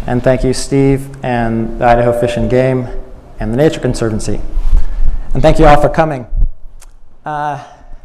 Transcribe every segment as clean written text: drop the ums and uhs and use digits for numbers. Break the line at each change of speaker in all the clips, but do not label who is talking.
And thank you, Steve, and the Idaho Fish and Game, and the Nature Conservancy. And thank you all for coming. A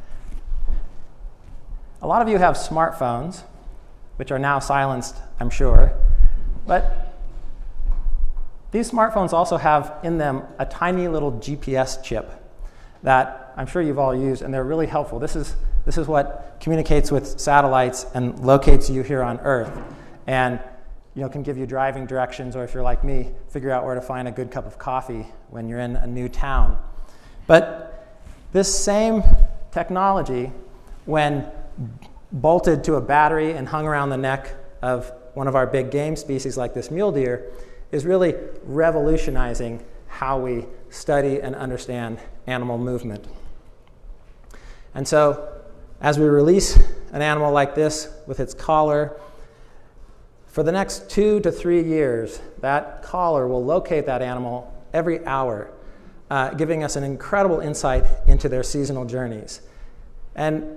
lot of you have smartphones, which are now silenced, I'm sure. But these smartphones also have in them a tiny little GPS chip that I'm sure you've all used, and they're really helpful. This is what communicates with satellites and locates you here on Earth, and can give you driving directions, or if you're like me, figure out where to find a good cup of coffee when you're in a new town. But this same technology, when bolted to a battery and hung around the neck of one of our big game species like this mule deer, is really revolutionizing how we study and understand animal movement. And so, as we release an animal like this with its collar, for the next 2 to 3 years, that collar will locate that animal every hour, giving us an incredible insight into their seasonal journeys. And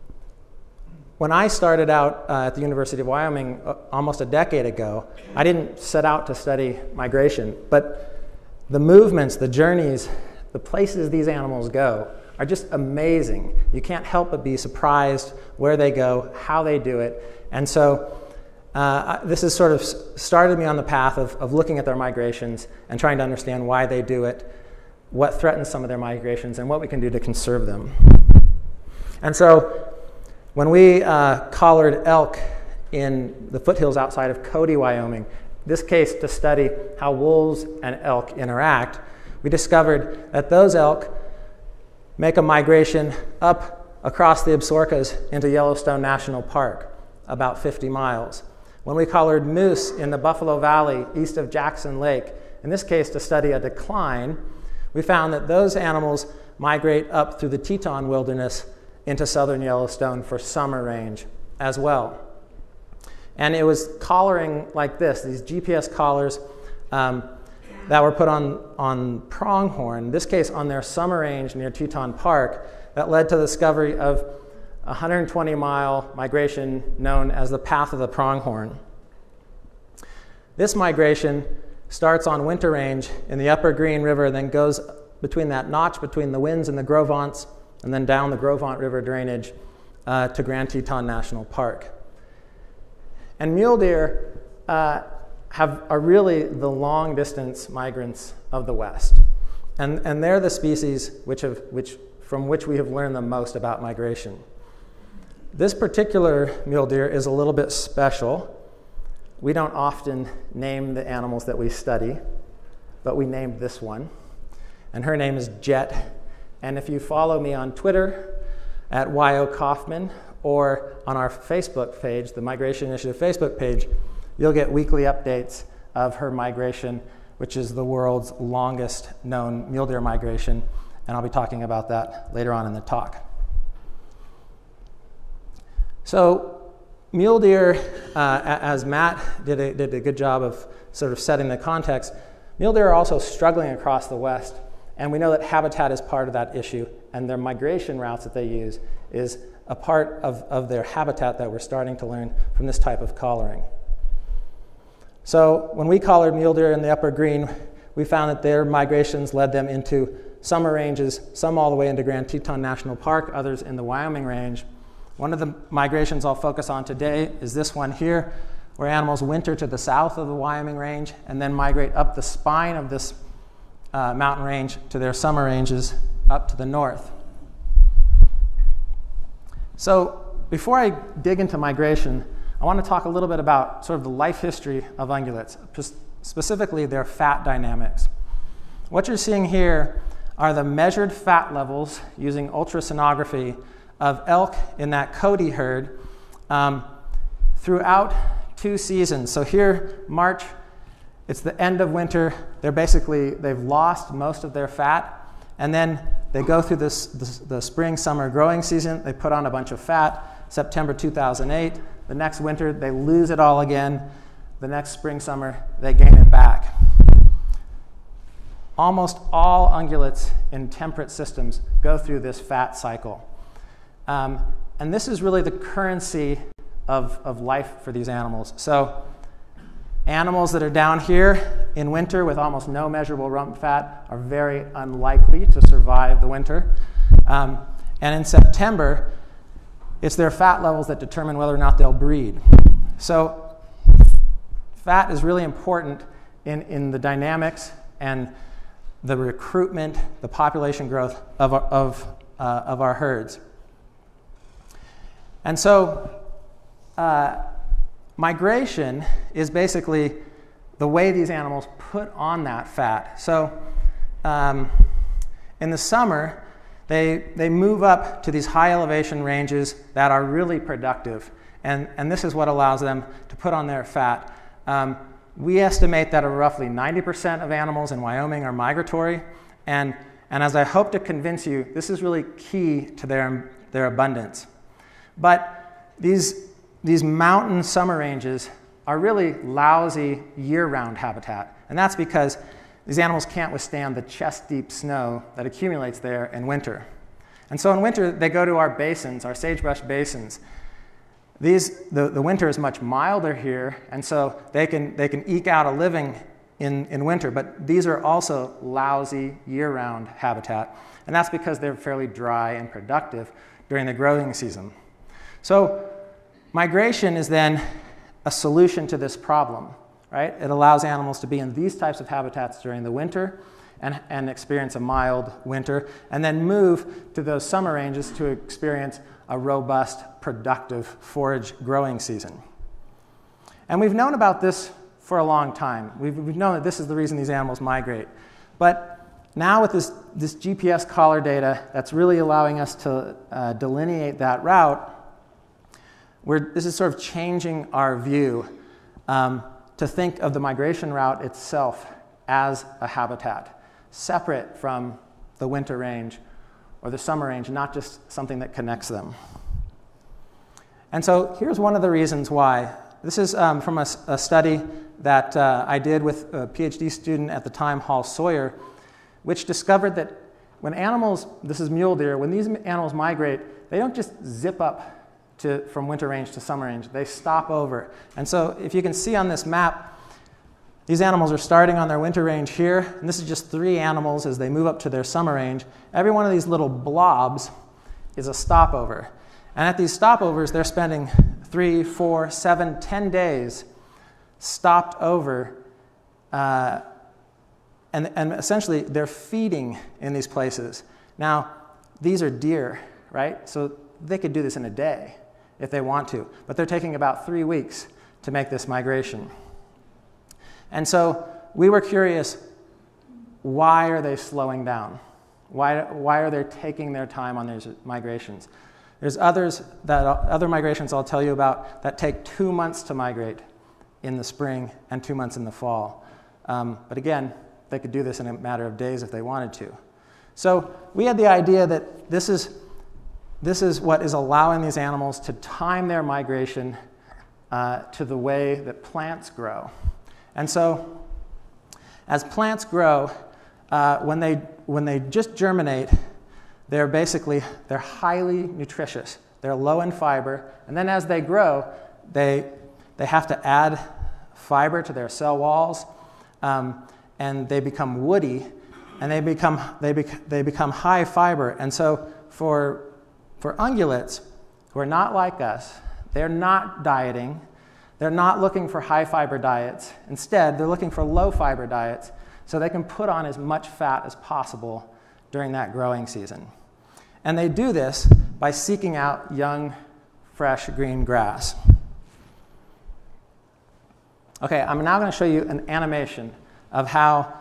when I started out at the University of Wyoming almost a decade ago, I didn't set out to study migration, but the movements, the journeys, the places these animals go are just amazing. You can't help but be surprised where they go, how they do it. And so this has sort of started me on the path of looking at their migrations and trying to understand why they do it, what threatens some of their migrations, and what we can do to conserve them. And so when we collared elk in the foothills outside of Cody, Wyoming, this case to study how wolves and elk interact, we discovered that those elk make a migration up across the Absarokas into Yellowstone National Park, about 50 miles. When we collared moose in the Buffalo Valley east of Jackson Lake, in this case to study a decline, we found that those animals migrate up through the Teton Wilderness into southern Yellowstone for summer range as well. And it was collaring like this, these GPS collars that were put on pronghorn, in this case on their summer range near Teton Park, that led to the discovery of a 120-mile migration known as the Path of the Pronghorn. This migration starts on winter range in the upper Green River, then goes between that notch between the Winds and the Gros Ventres, and then down the Gros Ventre River drainage to Grand Teton National Park. And mule deer are really the long-distance migrants of the West. And they're the species from which we have learned the most about migration. This particular mule deer is a little bit special. We don't often name the animals that we study, but we named this one. And her name is Jet. And if you follow me on Twitter at Kauffman, or on our Facebook page, the Migration Initiative Facebook page, you'll get weekly updates of her migration, which is the world's longest known mule deer migration. And I'll be talking about that later on in the talk. So mule deer, as Matt did a good job of sort of setting the context, mule deer are also struggling across the West. And we know that habitat is part of that issue, and their migration routes that they use is a part of their habitat that we're starting to learn from this type of collaring. So when we collared mule deer in the Upper Green, we found that their migrations led them into summer ranges, some all the way into Grand Teton National Park, others in the Wyoming range. One of the migrations I'll focus on today is this one here, where animals winter to the south of the Wyoming range and then migrate up the spine of this mountain range to their summer ranges up to the north. So before I dig into migration, I want to talk a little bit about sort of the life history of ungulates, specifically their fat dynamics. What you're seeing here are the measured fat levels using ultrasonography of elk in that Cody herd throughout 2 seasons. So here, March, it's the end of winter. They've lost most of their fat. And then they go through the spring, summer growing season. They put on a bunch of fat. September 2008. The next winter, they lose it all again. The next spring, summer, they gain it back. Almost all ungulates in temperate systems go through this fat cycle. And this is really the currency of life for these animals. So Animals that are down here in winter with almost no measurable rump fat are very unlikely to survive the winter. And in September, it's their fat levels that determine whether or not they'll breed. So fat is really important in the dynamics and the recruitment, the population growth of our herds. And so migration is basically the way these animals put on that fat. So in the summer, they move up to these high elevation ranges that are really productive. And this is what allows them to put on their fat. We estimate that roughly 90% of animals in Wyoming are migratory. And as I hope to convince you, this is really key to their abundance. But these mountain summer ranges are really lousy year-round habitat. And that's because these animals can't withstand the chest-deep snow that accumulates there in winter. And so in winter, they go to our basins, our sagebrush basins. The winter is much milder here, and so they can eke out a living in winter. But these are also lousy year-round habitat. And that's because they're fairly dry and productive during the growing season. So migration is then a solution to this problem, right? It allows animals to be in these types of habitats during the winter and experience a mild winter, and then move to those summer ranges to experience a robust, productive forage growing season. And we've known about this for a long time. We've known that this is the reason these animals migrate. But now with this GPS collar data that's really allowing us to delineate that route, this is sort of changing our view to think of the migration route itself as a habitat, separate from the winter range or the summer range, not just something that connects them. And so here's one of the reasons why. This is from a study that I did with a PhD student at the time, Hall Sawyer, which discovered that when animals, this is mule deer, when these animals migrate, they don't just zip up from winter range to summer range. They stop over. And so if you can see on this map, these animals are starting on their winter range here, and this is just 3 animals as they move up to their summer range. Every one of these little blobs is a stopover. And at these stopovers, they're spending 3, 4, 7, 10 days stopped over, and essentially they're feeding in these places. Now, these are deer, right? So they could do this in a day if they want to, but they're taking about 3 weeks to make this migration. And so we were curious, why are they slowing down? Why are they taking their time on these migrations? There's other migrations I'll tell you about that take 2 months to migrate in the spring and 2 months in the fall. But again, they could do this in a matter of days if they wanted to. So we had the idea that this is what is allowing these animals to time their migration to the way that plants grow. And so as plants grow, when they just germinate, they're highly nutritious. They're low in fiber. And then as they grow, they have to add fiber to their cell walls, and they become woody, and they become high fiber. And so for ungulates who are not like us, they're not dieting. They're not looking for high fiber diets. Instead, they're looking for low fiber diets so they can put on as much fat as possible during that growing season. And they do this by seeking out young, fresh green grass. Okay, I'm now going to show you an animation of how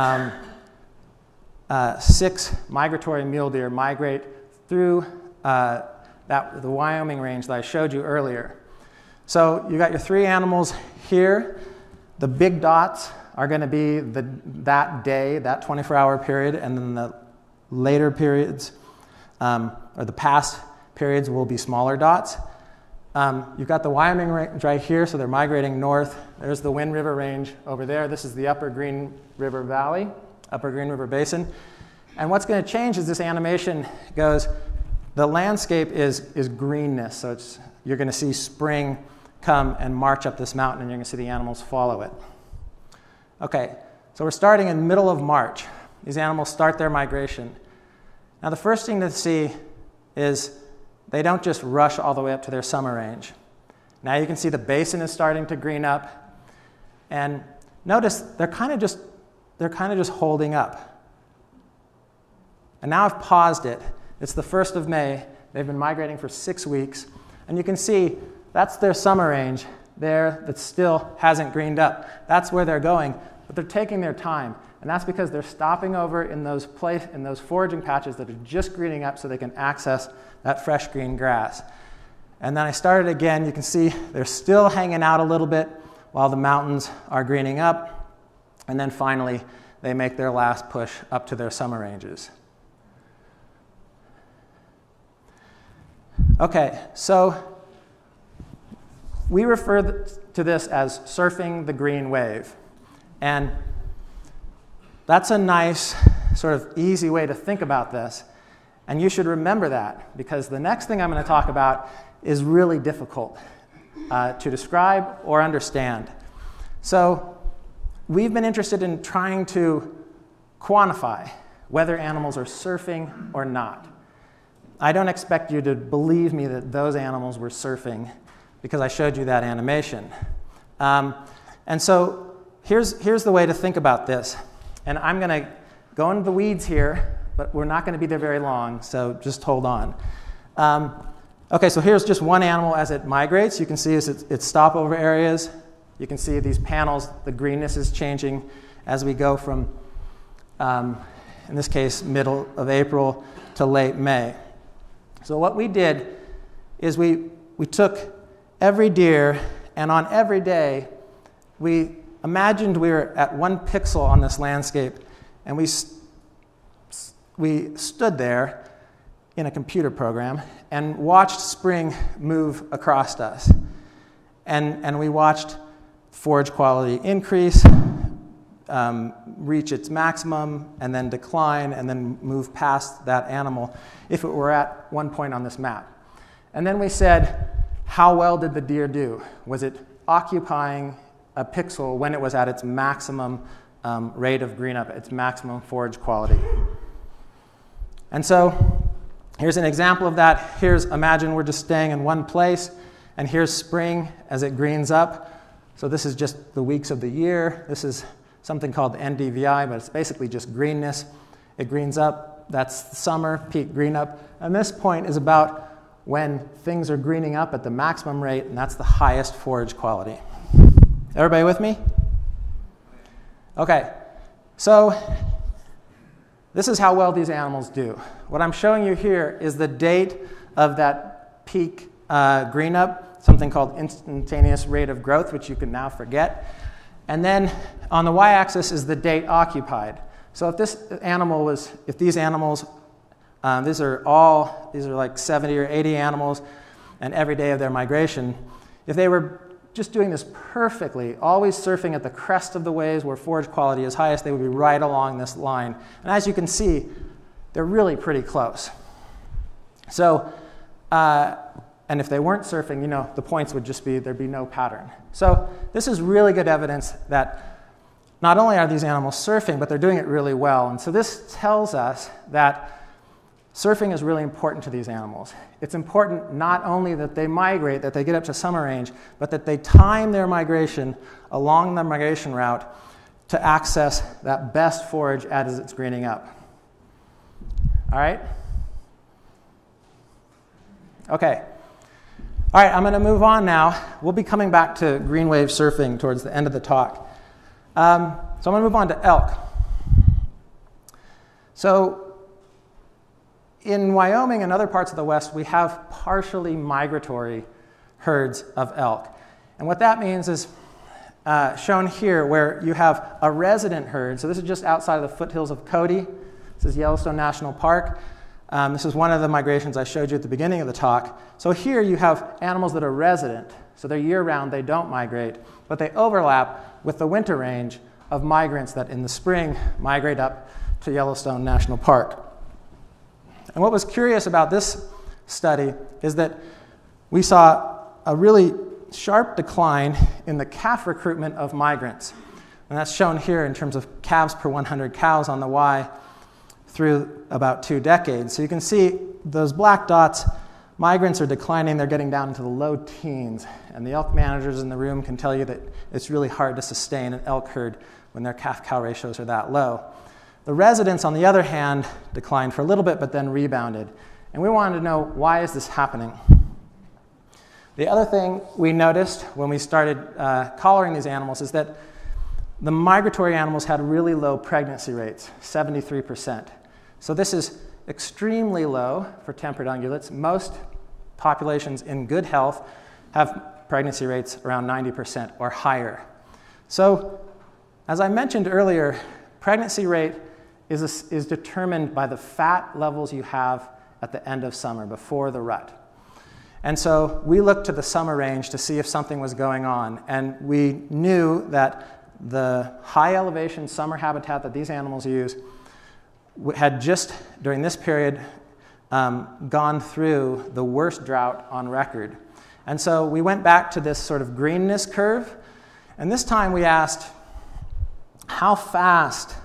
6 migratory mule deer migrate through the Wyoming range that I showed you earlier. So you got your 3 animals here. The big dots are going to be that day, that 24-hour period, and then the later periods, or the past periods, will be smaller dots. You've got the Wyoming range right here, so they're migrating north. There's the Wind River Range over there. This is the Upper Green River Valley, Upper Green River Basin. And what's going to change as this animation goes, the landscape is greenness. So you're going to see spring come and march up this mountain, and you're going to see the animals follow it. Okay, so we're starting in the middle of March. These animals start their migration. Now the first thing to see is they don't just rush all the way up to their summer range. Now you can see the basin is starting to green up, and notice they're kind of just holding up. And now I've paused it. It's the 1st of May. They've been migrating for 6 weeks, and you can see that's their summer range there that still hasn't greened up. That's where they're going, but they're taking their time, and that's because they're stopping over in those foraging patches that are just greening up so they can access that fresh green grass. And then I started again. You can see they're still hanging out a little bit while the mountains are greening up, and then finally they make their last push up to their summer ranges. Okay, so we refer to this as surfing the green wave. And that's a nice, sort of easy way to think about this. And you should remember that, because the next thing I'm going to talk about is really difficult to describe or understand. So we've been interested in trying to quantify whether animals are surfing or not. I don't expect you to believe me that those animals were surfing because I showed you that animation. And so here's the way to think about this. And I'm going to go into the weeds here, but we're not going to be there very long, so just hold on. Okay, so here's just one animal as it migrates. You can see its stopover areas. You can see these panels, the greenness is changing as we go from, in this case, middle of April to late May. So what we did is we took every deer, and on every day, we imagined we were at 1 pixel on this landscape, and we stood there in a computer program and watched spring move across us. And we watched forage quality increase, reach its maximum, and then decline, and then move past that animal if it were at one point on this map. And then we said, how well did the deer do? Was it occupying a pixel when it was at its maximum rate of green up, its maximum forage quality? And so here's an example of that. Imagine we're just staying in one place, and here's spring as it greens up. So this is just the weeks of the year. This is something called the NDVI, but it's basically just greenness. It greens up. That's the summer, peak green up. And this point is about when things are greening up at the maximum rate, and that's the highest forage quality. Everybody with me? Okay, so this is how well these animals do. What I'm showing you here is the date of that peak green up, something called instantaneous rate of growth, which you can now forget. And then on the y-axis is the date occupied. So if these animals, these are like 70 or 80 animals, and every day of their migration, if they were just doing this perfectly, always surfing at the crest of the waves where forage quality is highest, they would be right along this line. And as you can see, they're really pretty close. So, and if they weren't surfing, the points would just be, there'd be no pattern. So this is really good evidence that not only are these animals surfing, but they're doing it really well. And so this tells us that surfing is really important to these animals. It's important not only that they migrate, that they get up to summer range, but that they time their migration along the migration route to access that best forage as it's greening up. All right? Okay. All right, I'm going to move on now. We'll be coming back to green wave surfing towards the end of the talk. So I'm going to move on to elk. So in Wyoming and other parts of the West, we have partially migratory herds of elk. And what that means is shown here, where you have a resident herd. So this is just outside of the foothills of Cody. This is Yellowstone National Park. This is one of the migrations I showed you at the beginning of the talk. So here you have animals that are resident. So they're year-round, they don't migrate, but they overlap with the winter range of migrants that in the spring migrate up to Yellowstone National Park. And what was curious about this study is that we saw a really sharp decline in the calf recruitment of migrants. And that's shown here in terms of calves per 100 cows on the Y through about 2 decades. So you can see those black dots, migrants are declining. They're getting down into the low teens. And the elk managers in the room can tell you that it's really hard to sustain an elk herd when their calf-cow ratios are that low. The residents, on the other hand, declined for a little bit, but then rebounded. And we wanted to know, why is this happening? The other thing we noticed when we started collaring these animals is that the migratory animals had really low pregnancy rates, 73%. So this is extremely low for temperate ungulates. Most populations in good health have pregnancy rates around 90% or higher. So as I mentioned earlier, pregnancy rate is determined by the fat levels you have at the end of summer, before the rut. And so we looked to the summer range to see if something was going on. And we knew that the high elevation summer habitat that these animals use had just, during this period, gone through the worst drought on record. And so we went back to this sort of greenness curve. And this time we asked, how fast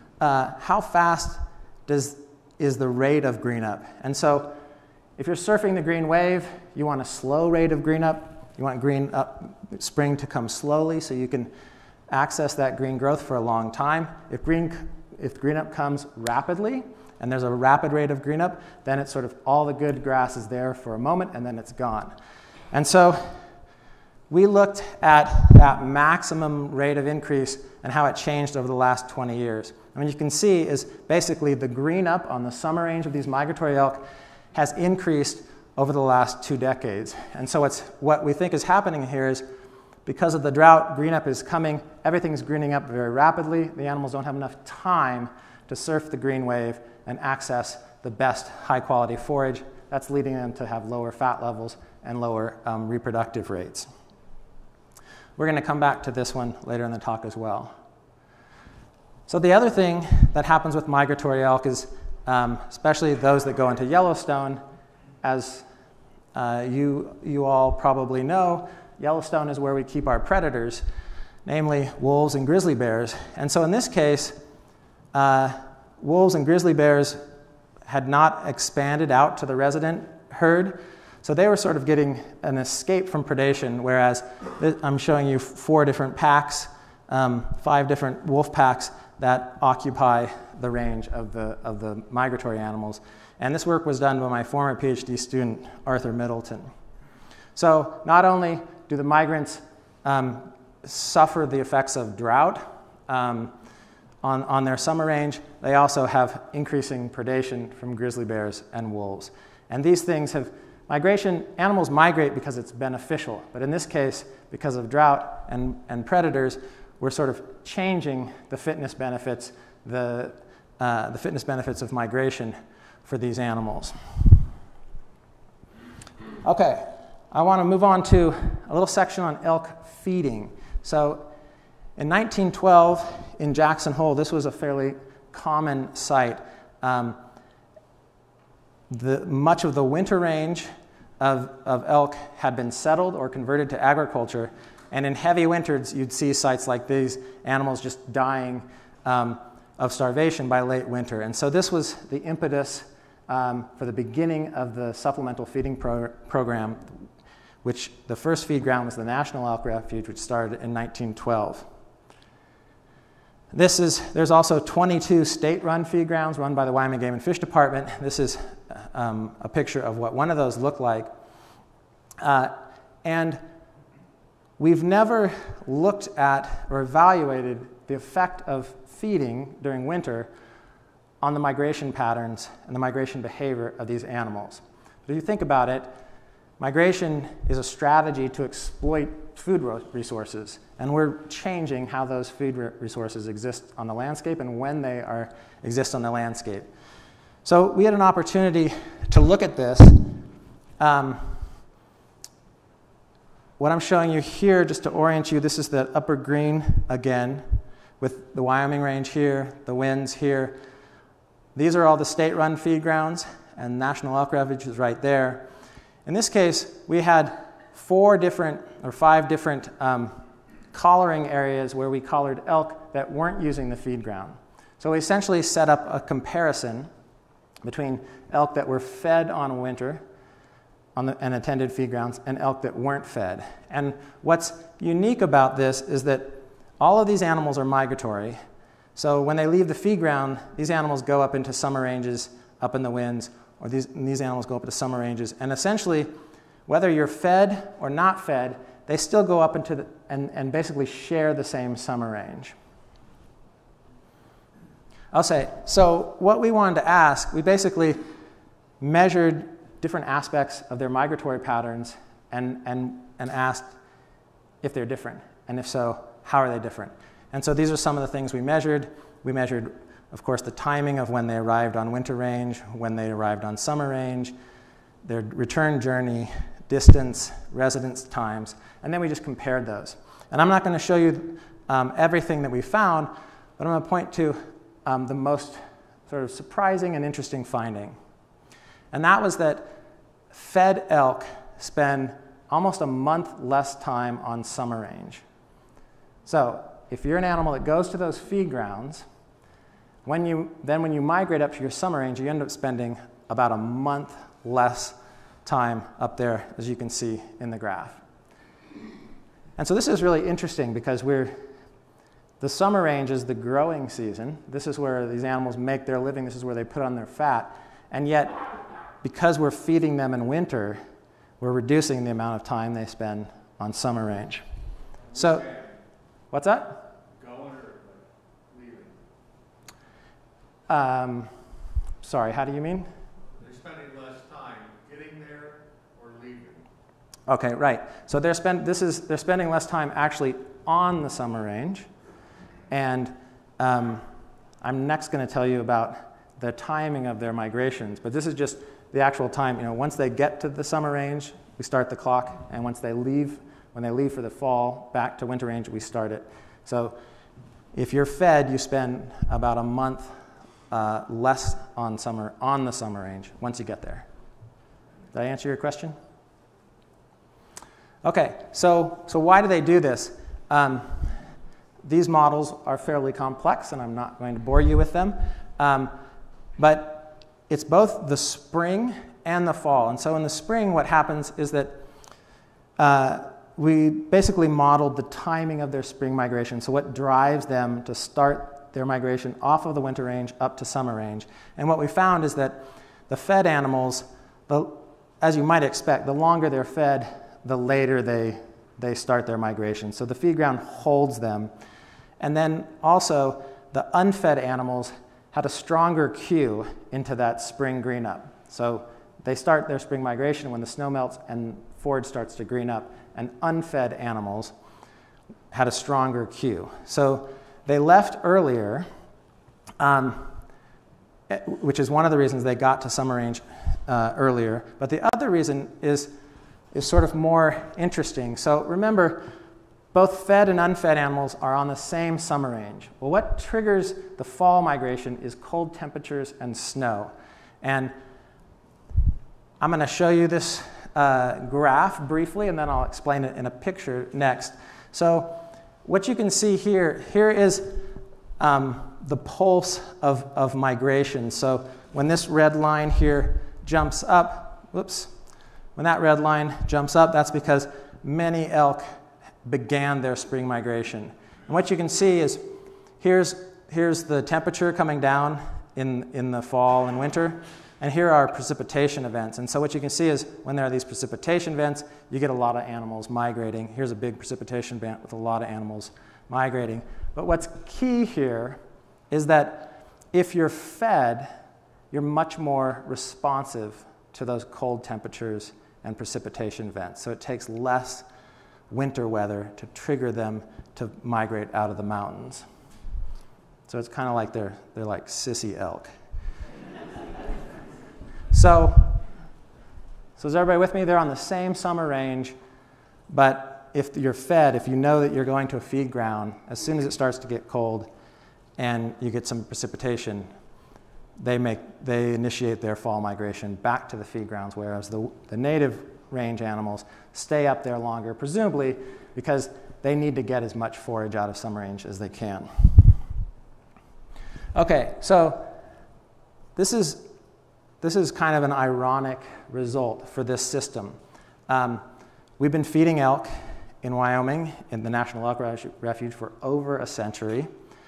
is the rate of green up? And so if you're surfing the green wave, you want a slow rate of green up. You want green up spring to come slowly so you can access that green growth for a long time. If green up comes rapidly, and there's a rapid rate of green up, then it's sort of all the good grass is there for a moment, and then it's gone. And so we looked at that maximum rate of increase and how it changed over the last 20 years. And what you can see is basically the green up on the summer range of these migratory elk has increased over the last 2 decades. And so what we think is happening here is, because of the drought, green up is coming, everything's greening up very rapidly. The animals don't have enough time to surf the green wave and access the best high-quality forage. That's leading them to have lower fat levels and lower reproductive rates. We're going to come back to this one later in the talk as well. So the other thing that happens with migratory elk is, especially those that go into Yellowstone, as you all probably know, Yellowstone is where we keep our predators, namely wolves and grizzly bears. And so in this case, wolves and grizzly bears had not expanded out to the resident herd, so they were sort of getting an escape from predation, whereas I'm showing you 4 different packs, 5 different wolf packs that occupy the range of the migratory animals. And this work was done by my former PhD student, Arthur Middleton. So not only do the migrants suffer the effects of drought on their summer range, they also have increasing predation from grizzly bears and wolves. And these things have, animals migrate because it's beneficial, but in this case, because of drought and predators, we're sort of changing the fitness benefits, the fitness benefits of migration for these animals. Okay, I want to move on to a little section on elk feeding. So in 1912 in Jackson Hole, this was a fairly common site. Much of the winter range of elk had been settled or converted to agriculture, and in heavy winters you'd see sites like these, animals just dying of starvation by late winter. And so this was the impetus for the beginning of the supplemental feeding program, which the first feed ground was the National Elk Refuge, which started in 1912. There's also 22 state-run feed grounds run by the Wyoming Game and Fish Department. This is a picture of what one of those looked like. And we've never looked at or evaluated the effect of feeding during winter on the migration patterns and the migration behavior of these animals. But if you think about it, migration is a strategy to exploit food resources, and we're changing how those food resources exist on the landscape and when they exist on the landscape. So we had an opportunity to look at this. What I'm showing you here, just to orient you, this is the upper green again, with the Wyoming range here, the winds here. These are all the state-run feed grounds, and National Elk Refuge is right there. In this case, we had 5 different collaring areas where we collared elk that weren't using the feed ground. So we essentially set up a comparison between elk that were fed on winter and attended feed grounds and elk that weren't fed. And what's unique about this is that all of these animals are migratory. So when they leave the feed ground, these animals go up into summer ranges, up in the winds, or these animals go up into summer ranges. And essentially, whether you're fed or not fed, they still go up into and basically share the same summer range. I'll say, so what we wanted to ask, we basically measured different aspects of their migratory patterns and asked if they're different, and if so, how are they different? And so these are some of the things we measured. We measured, of course, the timing of when they arrived on winter range, when they arrived on summer range, their return journey, distance, residence times, and then we just compared those. And I'm not going to show you everything that we found, but I'm going to point to the most sort of surprising and interesting finding. And that was that fed elk spend almost a month less time on summer range. So if you're an animal that goes to those feed grounds, when you migrate up to your summer range, you end up spending about a month less time up there, as you can see in the graph. And so this is really interesting because the summer range is the growing season. This is where these animals make their living. This is where they put on their fat. And yet, because we're feeding them in winter, we're reducing the amount of time they spend on summer range. So, what's that?
Going or leaving?
Sorry, how do you mean?
They're spending less time getting there or leaving.
Okay, right. So they're spending less time actually on the summer range. And I'm next going to tell you about the timing of their migrations. But this is just the actual time. You know, once they get to the summer range, we start the clock. And once they leave, when they leave for the fall back to winter range, we start it. So if you're fed, you spend about a month less on the summer range once you get there. Did I answer your question? Okay, so why do they do this? These models are fairly complex, and I'm not going to bore you with them. But it's both the spring and the fall. And so in the spring, what happens is that we basically modeled the timing of their spring migration. So what drives them to start their migration off of the winter range up to summer range. And what we found is that the fed animals, as you might expect, the longer they're fed, the later they start their migration. So the feed ground holds them. And then also the unfed animals had a stronger cue into that spring green up. So they start their spring migration when the snow melts and forage starts to green up, and unfed animals had a stronger cue. So they left earlier, which is one of the reasons they got to summer range earlier. But the other reason is sort of more interesting. So remember, both fed and unfed animals are on the same summer range. Well, what triggers the fall migration is cold temperatures and snow. And I'm going to show you this graph briefly, and then I'll explain it in a picture next. So what you can see here is the pulse of migration. So when this red line here jumps up, when that red line jumps up, that's because many elk began their spring migration. And what you can see is here's the temperature coming down in the fall and winter, and here are precipitation events. And so what you can see is when there are these precipitation events, you get a lot of animals migrating. Here's a big precipitation event with a lot of animals migrating. But what's key here is that if you're fed, you're much more responsive to those cold temperatures and precipitation events. So it takes less winter weather to trigger them to migrate out of the mountains. So it's kind of like they're like sissy elk. So is everybody with me? They're on the same summer range, but if you're fed, if you know that you're going to a feed ground, as soon as it starts to get cold and you get some precipitation, they initiate their fall migration back to the feed grounds, whereas the native range animals stay up there longer, presumably because they need to get as much forage out of summer range as they can. Okay, so this is kind of an ironic result for this system. We've been feeding elk in Wyoming, in the National Elk Refuge, for over a century.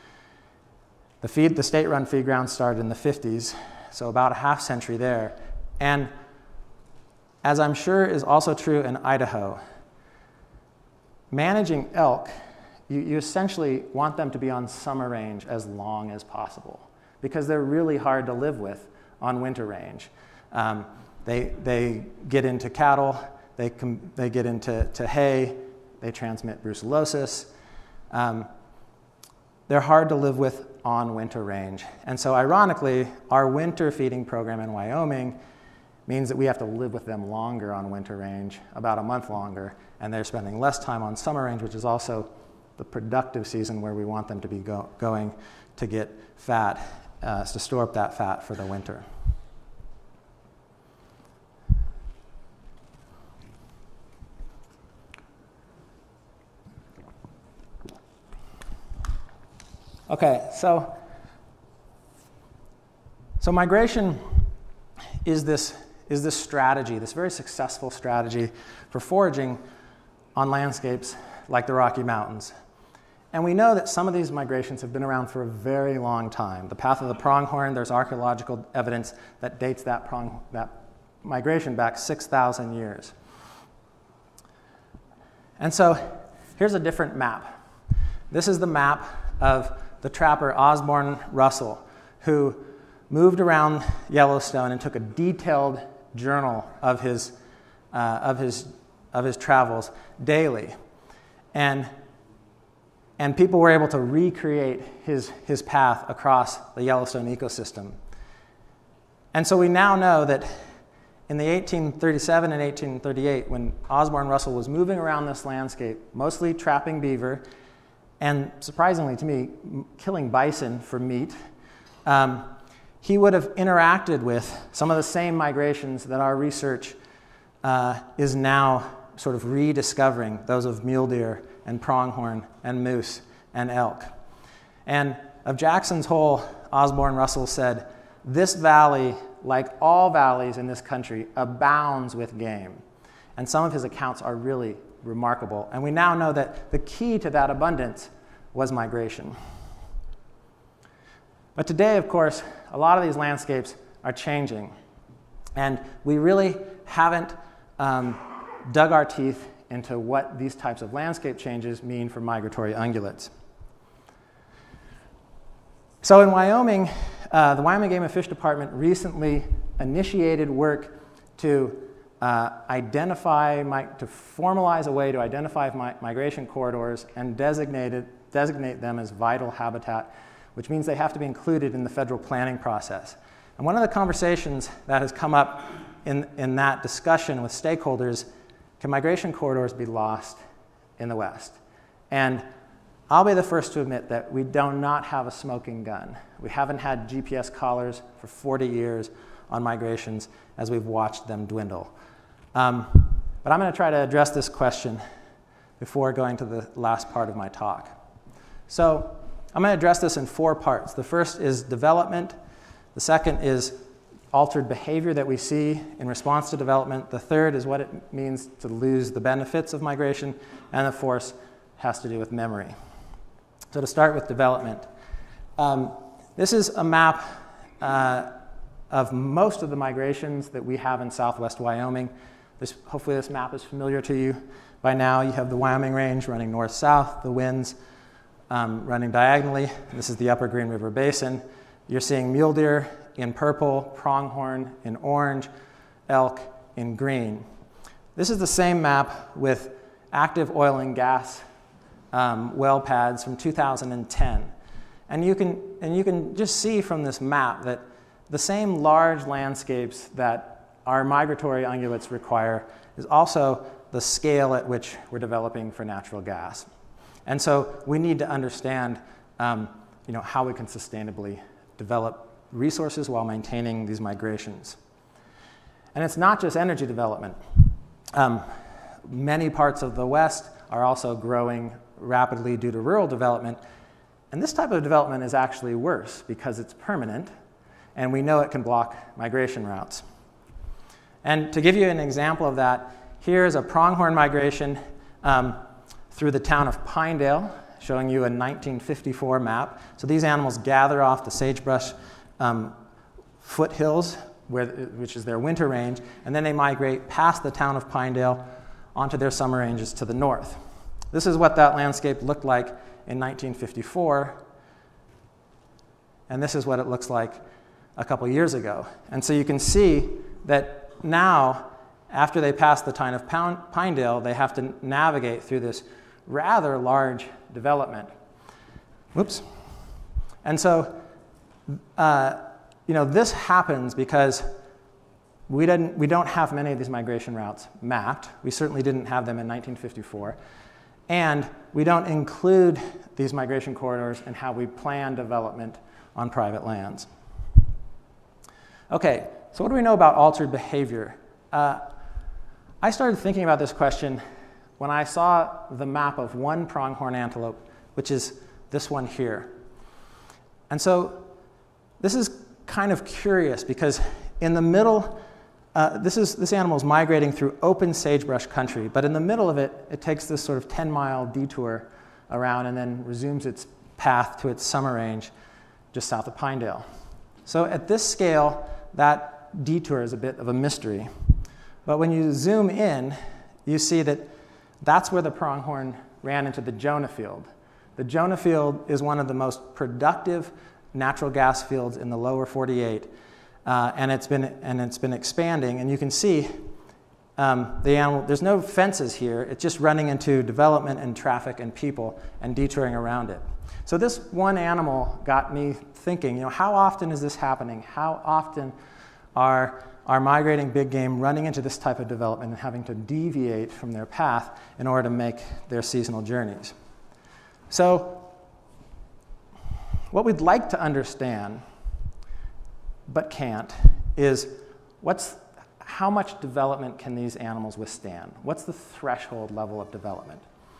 The state-run feed ground started in the 50s, so about a half century there. And as I'm sure is also true in Idaho, managing elk, you essentially want them to be on summer range as long as possible because they're really hard to live with on winter range. They get into cattle, they get into hay, they transmit brucellosis. They're hard to live with on winter range. And so ironically, our winter feeding program in Wyoming means that we have to live with them longer on winter range, about a month longer, and they're spending less time on summer range, which is also the productive season where we want them to be going to get fat, to store up that fat for the winter. Okay, so migration is this strategy, this very successful strategy for foraging on landscapes like the Rocky Mountains. And we know that some of these migrations have been around for a very long time. The path of the pronghorn, there's archaeological evidence that dates that migration back 6,000 years. And so here's a different map. This is the map of the trapper Osborne Russell, who moved around Yellowstone and took a detailed journal of his travels daily. And people were able to recreate his path across the Yellowstone ecosystem. And so we now know that in the 1837 and 1838, when Osborne Russell was moving around this landscape, mostly trapping beaver, and surprisingly to me, killing bison for meat, he would have interacted with some of the same migrations that our research is now sort of rediscovering, those of mule deer and pronghorn and moose and elk. And of Jackson's Hole, Osborne Russell said, "This valley, like all valleys in this country, abounds with game." And some of his accounts are really remarkable. And we now know that the key to that abundance was migration. But today, of course, a lot of these landscapes are changing. And we really haven't dug our teeth into what these types of landscape changes mean for migratory ungulates. So in Wyoming, the Wyoming Game and Fish Department recently initiated work to formalize a way to identify migration corridors and designate them as vital habitat, which means they have to be included in the federal planning process. And one of the conversations that has come up in that discussion with stakeholders, can migration corridors be lost in the West? And I'll be the first to admit that we do not have a smoking gun. We haven't had GPS collars for 40 years on migrations as we've watched them dwindle. But I'm going to try to address this question before going to the last part of my talk. So I'm going to address this in 4 parts. The first is development. The second is altered behavior that we see in response to development. The third is what it means to lose the benefits of migration. And the fourth has to do with memory. So to start with development, this is a map of most of the migrations that we have in southwest Wyoming. Hopefully this map is familiar to you by now. You have the Wyoming Range running north-south, the winds running diagonally. This is the upper Green River Basin. You're seeing mule deer in purple, pronghorn in orange, elk in green. This is the same map with active oil and gas well pads from 2010. And you can just see from this map that the same large landscapes that our migratory ungulates require is also the scale at which we're developing for natural gas. And so we need to understand how we can sustainably develop resources while maintaining these migrations. And it's not just energy development. Many parts of the West are also growing rapidly due to rural development. And this type of development is actually worse because it's permanent, and we know it can block migration routes. And to give you an example of that, here's a pronghorn migration through the town of Pinedale, showing you a 1954 map. So these animals gather off the sagebrush foothills, which is their winter range, and then they migrate past the town of Pinedale onto their summer ranges to the north. This is what that landscape looked like in 1954, and this is what it looks like a couple years ago. And so you can see that now, after they pass the town of Pinedale, they have to navigate through this rather large development. Whoops. And so, this happens because we don't have many of these migration routes mapped. We certainly didn't have them in 1954. And we don't include these migration corridors in how we plan development on private lands. Okay, so what do we know about altered behavior? I started thinking about this question when I saw the map of one pronghorn antelope, which is this one here. And so this is kind of curious because in the middle, this animal is migrating through open sagebrush country, but in the middle of it, it takes this sort of 10-mile detour around and then resumes its path to its summer range just south of Pinedale. So at this scale, that detour is a bit of a mystery. But when you zoom in, you see that that's where the pronghorn ran into the Jonah field. The Jonah field is one of the most productive natural gas fields in the lower 48, and it's been expanding. And you can see the animal. There's no fences here. It's just running into development and traffic and people and detouring around it. So this one animal got me thinking. How often is this happening? How often are migrating big game running into this type of development and having to deviate from their path in order to make their seasonal journeys? So what we'd like to understand, but can't, is how much development can these animals withstand? What's the threshold level of development?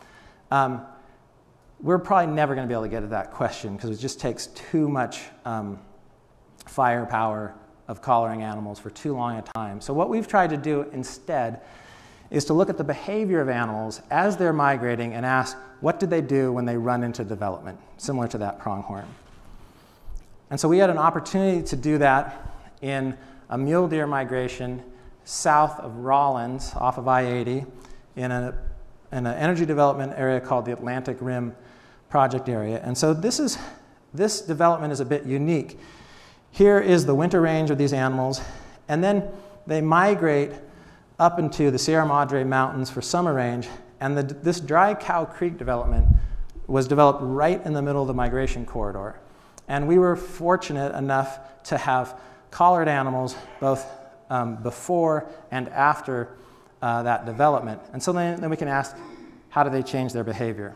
We're probably never going to be able to get at that question because it just takes too much firepower of collaring animals for too long a time. So what we've tried to do instead is to look at the behavior of animals as they're migrating and ask, what did they do when they run into development, similar to that pronghorn? And so we had an opportunity to do that in a mule deer migration south of Rawlins, off of I-80, in an energy development area called the Atlantic Rim Project Area. And so this development is a bit unique. Here is the winter range of these animals, and then they migrate up into the Sierra Madre Mountains for summer range, and this Dry Cow Creek development was developed right in the middle of the migration corridor. And we were fortunate enough to have collared animals both before and after that development. And so then we can ask, how do they change their behavior?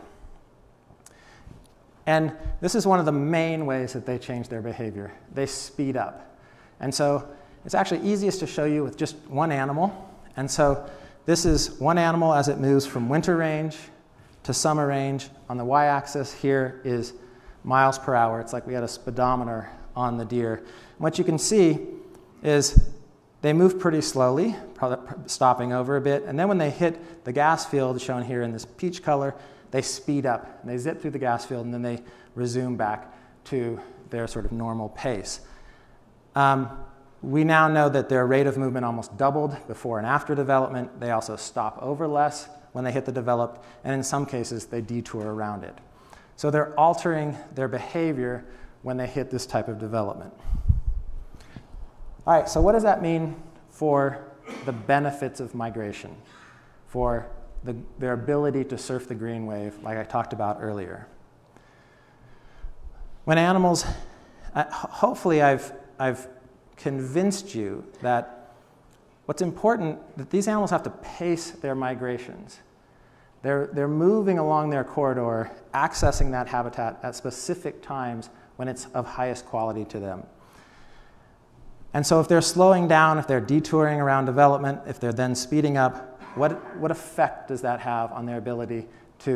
And this is one of the main ways that they change their behavior. They speed up. And so it's actually easiest to show you with just one animal. And so this is one animal as it moves from winter range to summer range. On the y-axis here is miles per hour. It's like we had a speedometer on the deer. And what you can see is they move pretty slowly, probably stopping over a bit. And then when they hit the gas field, shown here in this peach color, they speed up. And they zip through the gas field, and then they resume back to their sort of normal pace. We now know that their rate of movement almost doubled before and after development. They also stop over less when they hit the developed, and in some cases, they detour around it. So they're altering their behavior when they hit this type of development. All right, so what does that mean for the benefits of migration, for their ability to surf the green wave, like I talked about earlier? When animals, hopefully I've convinced you that what's important, that these animals have to pace their migrations. They're moving along their corridor, accessing that habitat at specific times when it's of highest quality to them. And so if they're slowing down, if they're detouring around development, if they're then speeding up, what effect does that have on their ability to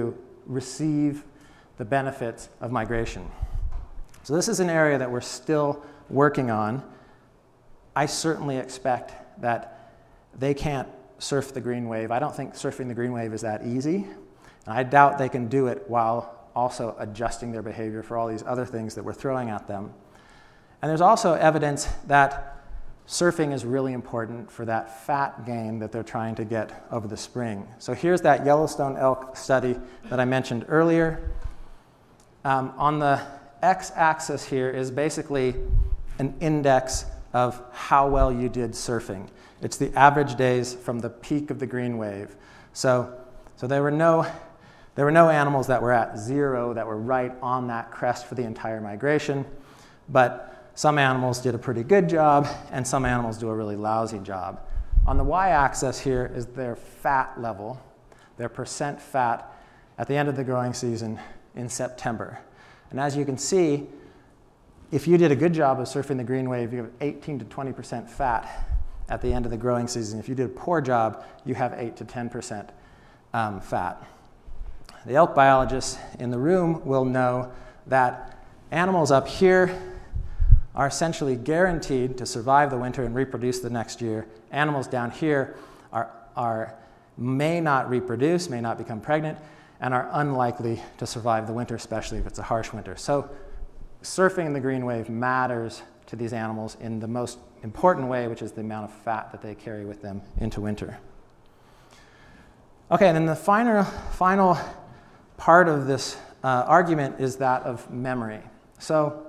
receive the benefits of migration. So this is an area that we're still working on. I certainly expect that they can't surf the green wave. I don't think surfing the green wave is that easy. And I doubt they can do it while also adjusting their behavior for all these other things that we're throwing at them. And there's also evidence that surfing is really important for that fat gain that they're trying to get over the spring. So here's that Yellowstone elk study that I mentioned earlier. On the x-axis here is basically an index of how well you did surfing. It's the average days from the peak of the green wave. So there were no animals that were at 0 that were right on that crest for the entire migration, but some animals did a pretty good job, and some animals do a really lousy job. On the y-axis here is their fat level, their percent fat at the end of the growing season in September. And as you can see, if you did a good job of surfing the green wave, you have 18 to 20% fat at the end of the growing season. If you did a poor job, you have 8 to 10% fat. The elk biologists in the room will know that animals up here are essentially guaranteed to survive the winter and reproduce the next year. Animals down here may not reproduce, may not become pregnant, and are unlikely to survive the winter, especially if it's a harsh winter. So surfing in the green wave matters to these animals in the most important way, which is the amount of fat that they carry with them into winter. Okay, and then the final part of this argument is that of memory. So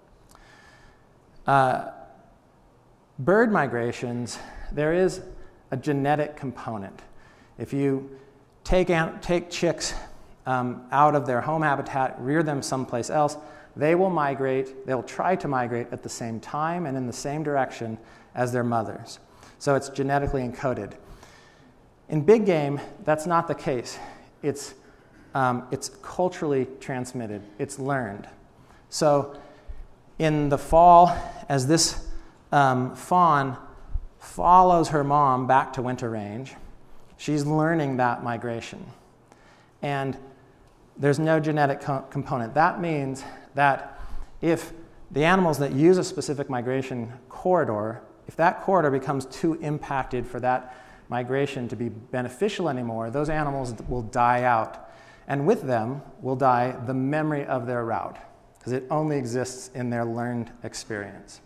bird migrations, there is a genetic component. If you take chicks out of their home habitat, rear them someplace else, they will migrate, they'll try to migrate at the same time and in the same direction as their mothers. So it's genetically encoded. In big game, that's not the case. It's culturally transmitted. It's learned. So in the fall, as this fawn follows her mom back to winter range, she's learning that migration. And there's no genetic component. That means that if the animals that use a specific migration corridor, if that corridor becomes too impacted for that migration to be beneficial anymore, those animals will die out. And with them will die the memory of their route, because it only exists in their learned experience.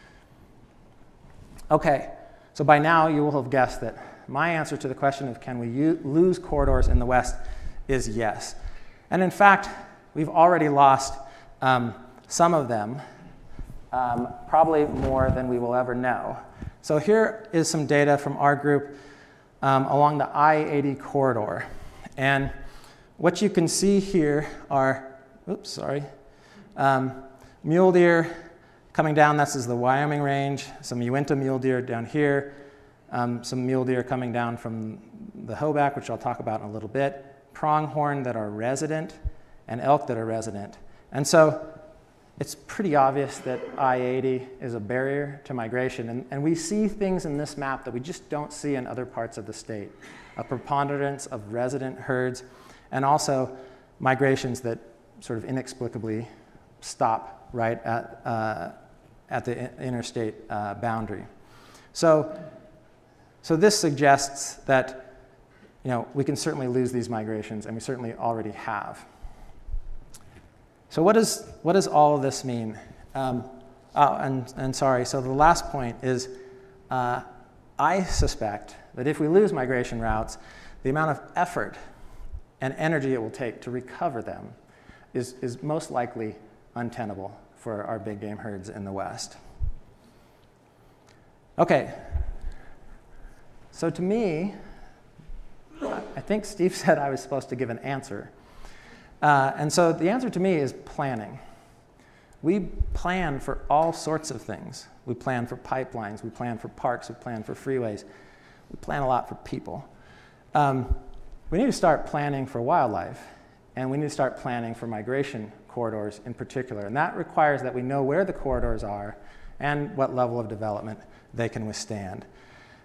Okay, so by now you will have guessed that my answer to the question of can we lose corridors in the West is yes. And in fact, we've already lost some of them, probably more than we will ever know. So here is some data from our group along the I-80 corridor. And what you can see here are, mule deer coming down. This is the Wyoming range. Some Uinta mule deer down here. Some mule deer coming down from the Hoback, which I'll talk about in a little bit. Pronghorn that are resident, and elk that are resident. And so it's pretty obvious that I-80 is a barrier to migration. And we see things in this map that we just don't see in other parts of the state. A preponderance of resident herds, and also migrations that sort of inexplicably stop right at the interstate boundary. So this suggests that we can certainly lose these migrations, and we certainly already have. So what does all of this mean? Sorry, so the last point is I suspect that if we lose migration routes, the amount of effort and energy it will take to recover them is most likely untenable for our big game herds in the West. Okay, so to me, I think Steve said I was supposed to give an answer. And so the answer to me is planning. We plan for all sorts of things. We plan for pipelines, we plan for parks, we plan for freeways. We plan a lot for people. We need to start planning for wildlife, and we need to start planning for migration corridors in particular. And that requires that we know where the corridors are and what level of development they can withstand.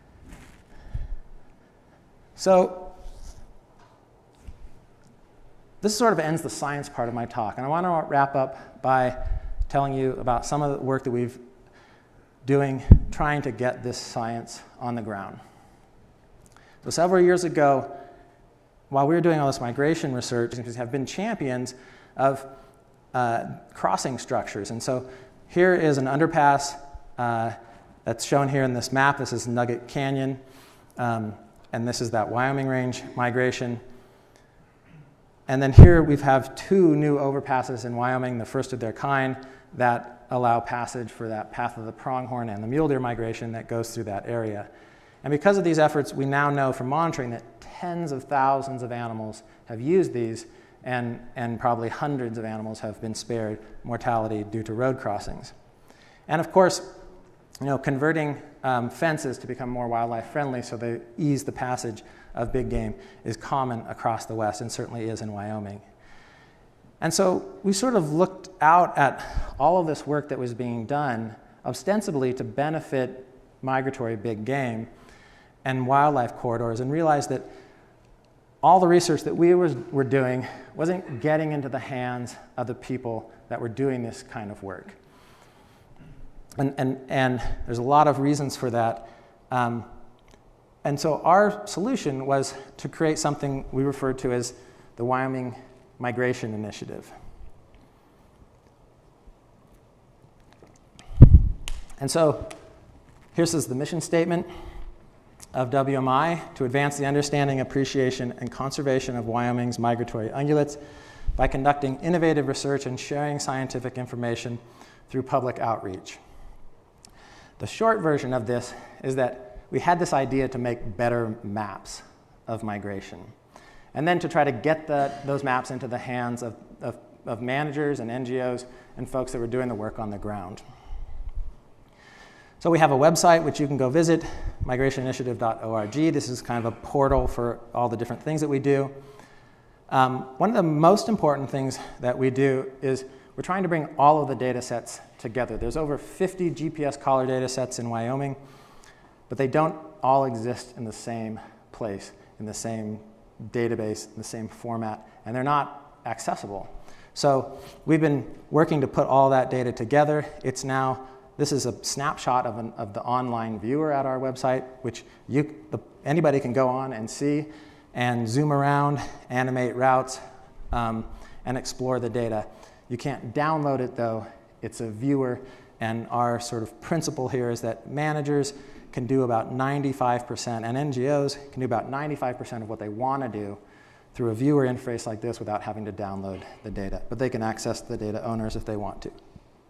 So this sort of ends the science part of my talk. And I want to wrap up by telling you about some of the work that we've doing trying to get this science on the ground. So several years ago, while we were doing all this migration research, we have been champions of crossing structures. And so here is an underpass that's shown here in this map. This is Nugget Canyon, and this is that Wyoming range migration. And then here we have 2 new overpasses in Wyoming, the first of their kind, that allow passage for that path of the pronghorn and the mule deer migration that goes through that area. And because of these efforts, we now know from monitoring that tens of thousands of animals have used these, and probably hundreds of animals have been spared mortality due to road crossings. And of course, converting fences to become more wildlife friendly so they ease the passage of big game is common across the West, and certainly is in Wyoming. And so we sort of looked out at all of this work that was being done ostensibly to benefit migratory big game and wildlife corridors, and realized that all the research that we were doing wasn't getting into the hands of the people that were doing this kind of work. And there's a lot of reasons for that. And so our solution was to create something we referred to as the Wyoming Migration Initiative. And so here's the mission statement of WMI: to advance the understanding, appreciation, and conservation of Wyoming's migratory ungulates by conducting innovative research and sharing scientific information through public outreach. The short version of this is that we had this idea to make better maps of migration, and then to try to get those maps into the hands of managers and NGOs and folks that were doing the work on the ground. So we have a website which you can go visit, migrationinitiative.org. This is kind of a portal for all the different things that we do. One of the most important things that we do is we're trying to bring all of the data sets together. There's over 50 GPS collar data sets in Wyoming, but they don't all exist in the same place, in the same database, in the same format, and they're not accessible. So we've been working to put all that data together. This is a snapshot of the online viewer at our website, which anybody can go on and see and zoom around, animate routes, and explore the data. You can't download it, though. It's a viewer, and our sort of principle here is that managers can do about 95%, and NGOs can do about 95% of what they want to do through a viewer interface like this without having to download the data. But they can access the data owners if they want to.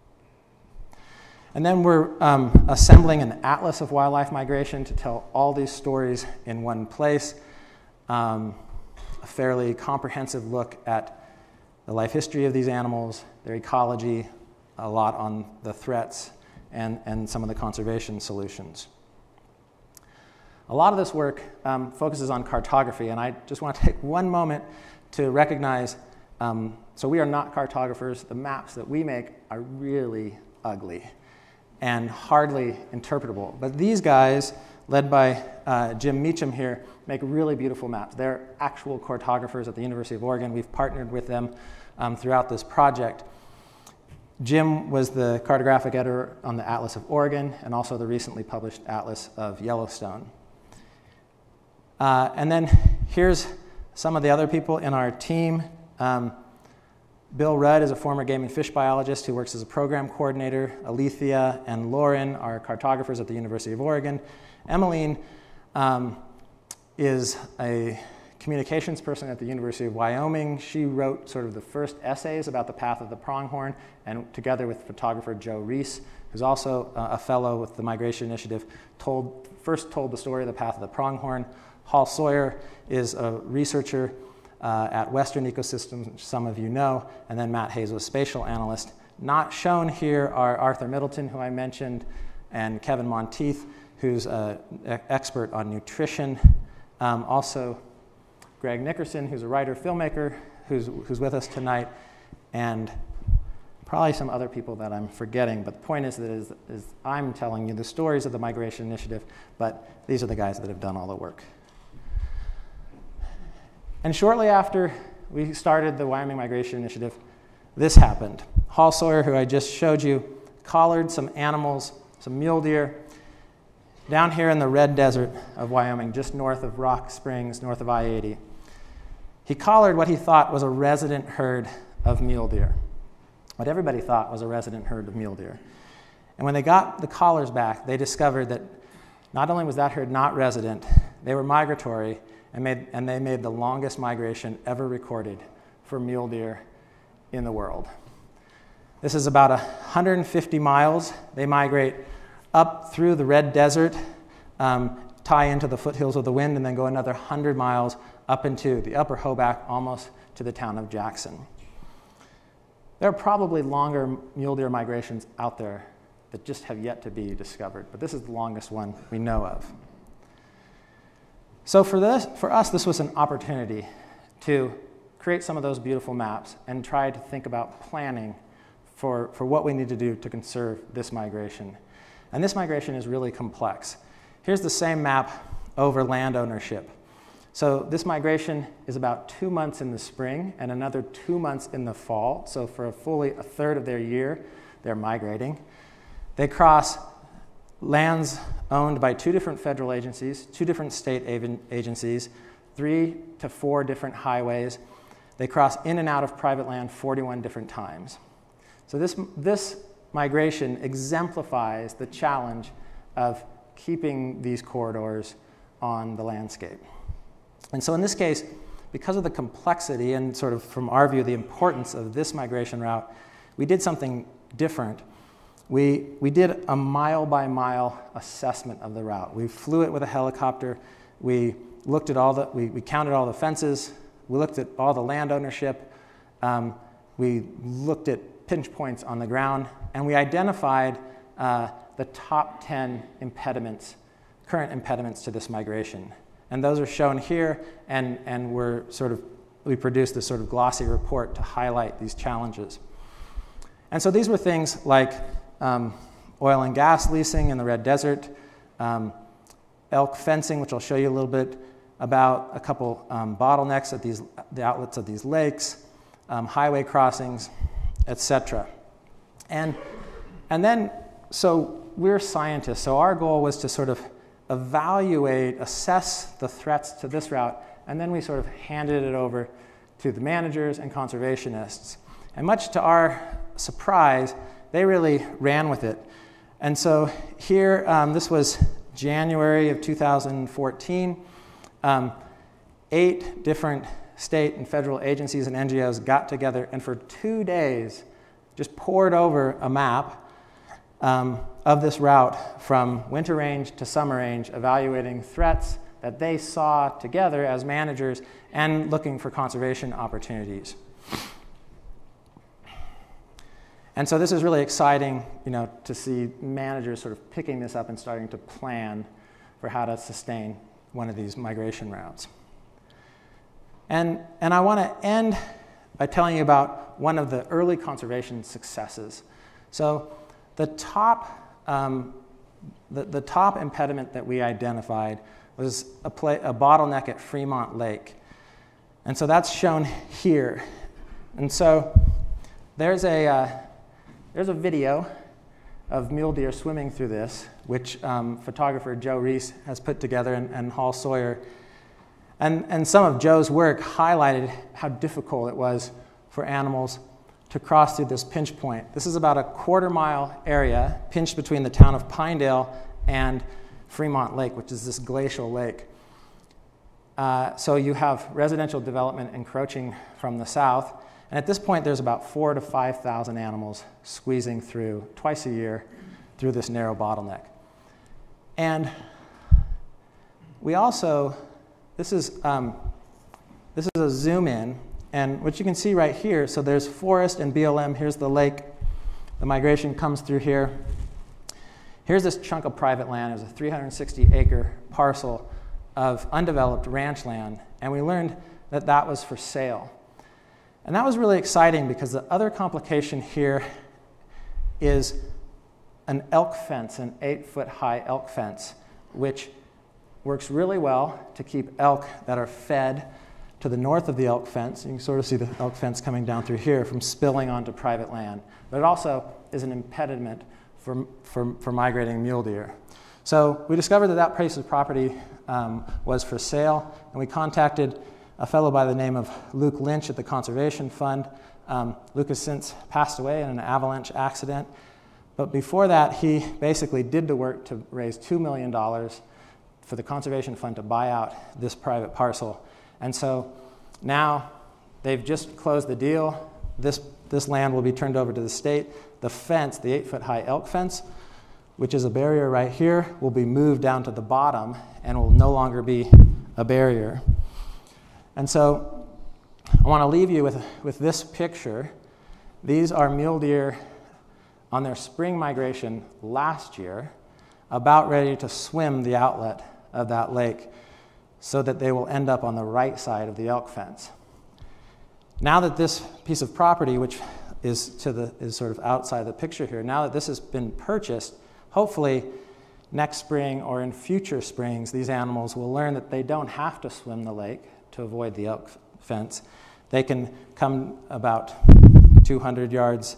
And then we're assembling an atlas of wildlife migration to tell all these stories in one place, a fairly comprehensive look at the life history of these animals, their ecology, a lot on the threats, and some of the conservation solutions. A lot of this work focuses on cartography, and I just want to take one moment to recognize, so we are not cartographers. The maps that we make are really ugly and hardly interpretable. But these guys, led by Jim Meacham here, make really beautiful maps. They're actual cartographers at the University of Oregon. We've partnered with them throughout this project. Jim was the cartographic editor on the Atlas of Oregon and also the recently published Atlas of Yellowstone. And then here's some of the other people in our team. Bill Rudd is a former game and fish biologist who works as a program coordinator. Alethea and Lauren are cartographers at the University of Oregon. Emmeline is a communications person at the University of Wyoming. She wrote sort of the first essays about the path of the pronghorn, and together with photographer Joe Reese, who's also a fellow with the Migration Initiative, first told the story of the path of the pronghorn. Hall Sawyer is a researcher at Western Ecosystems, which some of you know, and then Matt Hayes was spatial analyst. Not shown here are Arthur Middleton, who I mentioned, and Kevin Monteith, who's an expert on nutrition. Also, Greg Nickerson, who's a writer, filmmaker, who's with us tonight, and probably some other people that I'm forgetting. But the point is that I'm telling you the stories of the Migration Initiative, but these are the guys that have done all the work. And shortly after we started the Wyoming Migration Initiative, this happened. Hall Sawyer, who I just showed you, collared some animals, some mule deer, down here in the red desert of Wyoming, just north of Rock Springs, north of I-80. He collared what he thought was a resident herd of mule deer, what everybody thought was a resident herd of mule deer. And when they got the collars back, they discovered that not only was that herd not resident, they were migratory, and they made the longest migration ever recorded for mule deer in the world. This is about 150 miles. They migrate up through the red desert, tie into the foothills of the wind, and then go another 100 miles up into the upper Hoback, almost to the town of Jackson. There are probably longer mule deer migrations out there that just have yet to be discovered, but this is the longest one we know of. So for us, this was an opportunity to create some of those beautiful maps and try to think about planning for what we need to do to conserve this migration. And this migration is really complex. Here's the same map over land ownership. So this migration is about 2 months in the spring and another 2 months in the fall. So for fully a third of their year, they're migrating. They cross lands owned by 2 different federal agencies, 2 different state agencies, 3 to 4 different highways. They cross in and out of private land 41 different times. So this migration exemplifies the challenge of keeping these corridors on the landscape. And so in this case, because of the complexity and sort of from our view, the importance of this migration route, we did something different. We did a mile-by-mile assessment of the route. We flew it with a helicopter. We looked at we counted all the fences. We looked at all the land ownership. We looked at pinch points on the ground, and we identified the top 10 impediments, current impediments to this migration. And those are shown here, and we produced this sort of glossy report to highlight these challenges. And so these were things like oil and gas leasing in the red desert, elk fencing, which I'll show you a little bit about, a couple bottlenecks at the outlets of these lakes, highway crossings, etc. And then, so we're scientists, so our goal was to sort of evaluate, assess the threats to this route, and then we sort of handed it over to the managers and conservationists. And much to our surprise, they really ran with it. And so here, this was January of 2014. 8 different state and federal agencies and NGOs got together and for 2 days just poured over a map of this route from winter range to summer range, evaluating threats that they saw together as managers and looking for conservation opportunities. And so this is really exciting, to see managers sort of picking this up and starting to plan for how to sustain one of these migration routes. And I want to end by telling you about one of the early conservation successes. So the top impediment that we identified was a bottleneck at Fremont Lake. And so that's shown here. And so there's a video of mule deer swimming through this, which photographer Joe Reese has put together, and Hall Sawyer. And some of Joe's work highlighted how difficult it was for animals to cross through this pinch point. This is about a quarter-mile area pinched between the town of Pinedale and Fremont Lake, which is this glacial lake. So you have residential development encroaching from the south. And at this point, there's about 4,000 to 5,000 animals squeezing through twice a year through this narrow bottleneck. And we also, this is a zoom in, and what you can see right here, so there's forest and BLM, here's the lake, the migration comes through here. Here's this chunk of private land. It was a 360-acre parcel of undeveloped ranch land, and we learned that that was for sale. And that was really exciting because the other complication here is an elk fence, an 8-foot-high elk fence, which works really well to keep elk that are fed to the north of the elk fence. You can sort of see the elk fence coming down through here from spilling onto private land. But it also is an impediment for migrating mule deer. So we discovered that that piece of property was for sale, and we contacted a fellow by the name of Luke Lynch at the Conservation Fund. Luke has since passed away in an avalanche accident. But before that, he basically did the work to raise $2 million for the Conservation Fund to buy out this private parcel. And so now they've just closed the deal. This land will be turned over to the state. The fence, the 8-foot-high elk fence, which is a barrier right here, will be moved down to the bottom and will no longer be a barrier. And so I want to leave you with this picture. These are mule deer on their spring migration last year, about ready to swim the outlet of that lake so that they will end up on the right side of the elk fence. Now that this piece of property, which is sort of outside the picture here, now that this has been purchased, hopefully next spring or in future springs, these animals will learn that they don't have to swim the lake to avoid the elk fence. They can come about 200 yards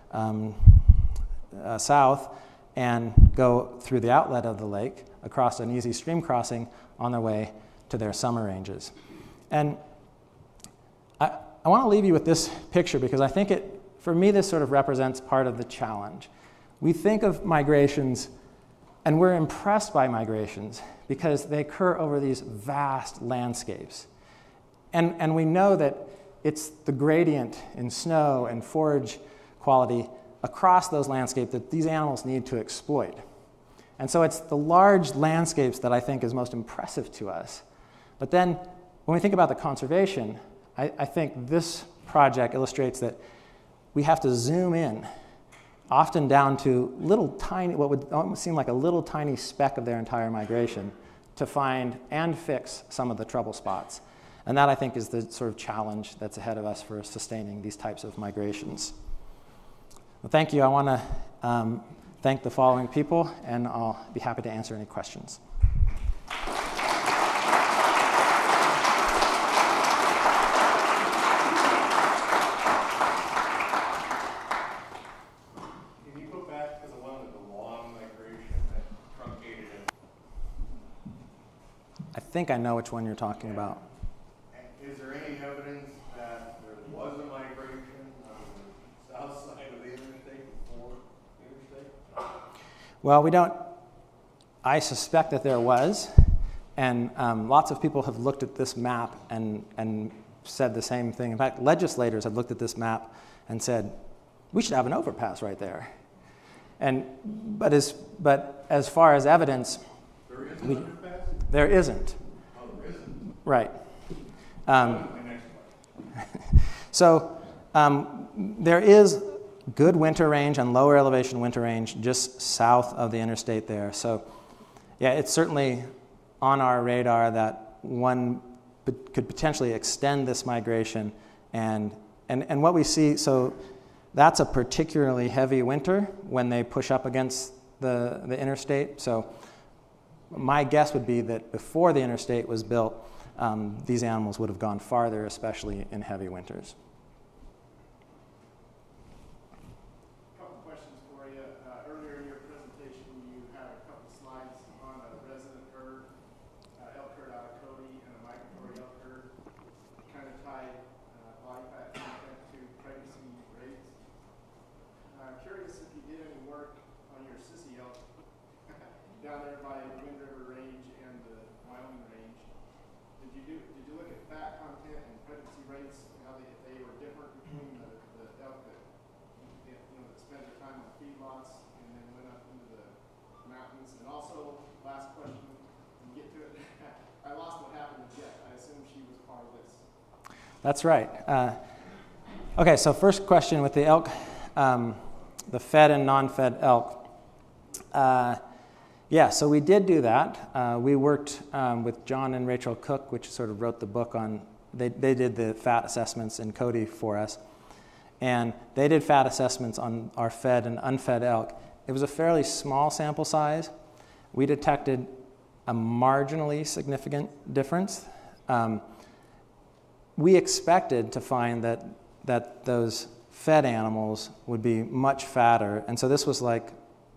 south and go through the outlet of the lake across an easy stream crossing on their way to their summer ranges. And I want to leave you with this picture because I think for me, this sort of represents part of the challenge. We think of migrations, and we're impressed by migrations because they occur over these vast landscapes. And we know that it's the gradient in snow and forage quality across those landscapes that these animals need to exploit. And so it's the large landscapes that I think is most impressive to us. But then when we think about the conservation, I think this project illustrates that we have to zoom in, often down to little tiny, what would almost seem like a little tiny speck of their entire migration to find and fix some of the trouble spots. And that, I think, is the sort of challenge that's ahead of us for sustaining these types of migrations. Well, thank you. I want to thank the following people, and I'll be happy to answer any questions.
Can you go back to the one with the long migration that truncated it?
I think I know which one you're talking about.
Is there any evidence that there was a migration on the south side of the interstate before the interstate?
Well, we don't. I suspect that there was, and lots of people have looked at this map and said the same thing. In fact, legislators have looked at this map and said, we should have an overpass right there. But as far as evidence,
There is an underpass?
there isn't.
Oh, there isn't.
Right.
My next question.
So there is good winter range and lower elevation winter range just south of the interstate there. So yeah, it's certainly on our radar that one could potentially extend this migration. And what we see, so that's a particularly heavy winter when they push up against the interstate. So my guess would be that before the interstate was built, these animals would have gone farther, especially in heavy winters.
A couple questions for you. Earlier in your presentation, you had a couple slides on a resident herd, elk herd out of Cody, and a migratory elk herd. Kind of tied body fat content to pregnancy rates. I'm curious if you did any work on your sissy elk down there by the Wind River Range and the Wyoming Range. Did you look at fat content and pregnancy rates, and how if they were different between the elk that that spent their time on feedlots and then went up into the mountains? And also, last question, when you get to it, I lost what happened to Jet. I assume she was part of this.
That's right. Okay, so first question with the elk, the fed and non-fed elk. Yeah, so we did do that. We worked with John and Rachel Cook, which sort of wrote the book on, they did the fat assessments in Cody for us. And they did fat assessments on our fed and unfed elk. It was a fairly small sample size. We detected a marginally significant difference. we expected to find that those fed animals would be much fatter. And so this was like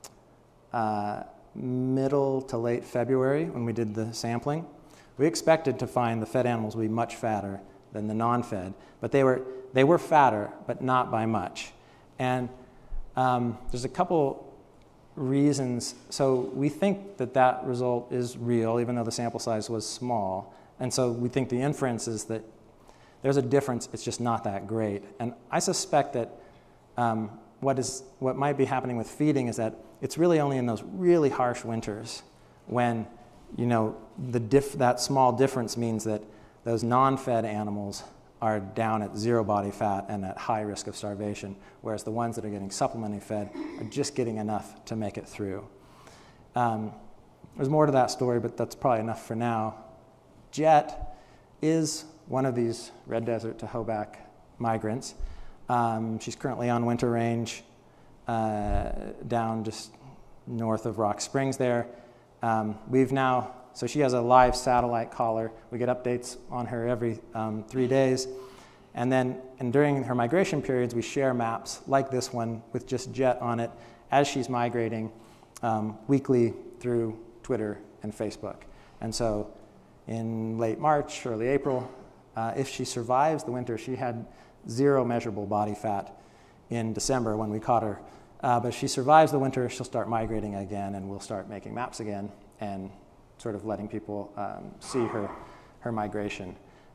middle to late February when we did the sampling. We expected to find the fed animals would be much fatter than the non-fed, but they were fatter, but not by much. And there's a couple reasons. So we think that result is real, even though the sample size was small. And so we think the inference is that there's a difference, it's just not that great. And I suspect that what might be happening with feeding is that it's really only in those really harsh winters when, that small difference means that those non-fed animals are down at zero body fat and at high risk of starvation, whereas the ones that are getting supplementally fed are just getting enough to make it through. There's more to that story, but that's probably enough for now. Jet is one of these red desert to hoback migrants. She's currently on winter range down just north of Rock Springs there. So she has a live satellite collar. We get updates on her every 3 days. And during her migration periods, we share maps like this one with just Jet on it as she's migrating weekly through Twitter and Facebook. And so in late March, early April, if she survives the winter, she had 0 measurable body fat in December when we caught her. But if she survives the winter, she'll start migrating again, and we'll start making maps again and sort of letting people see her migration.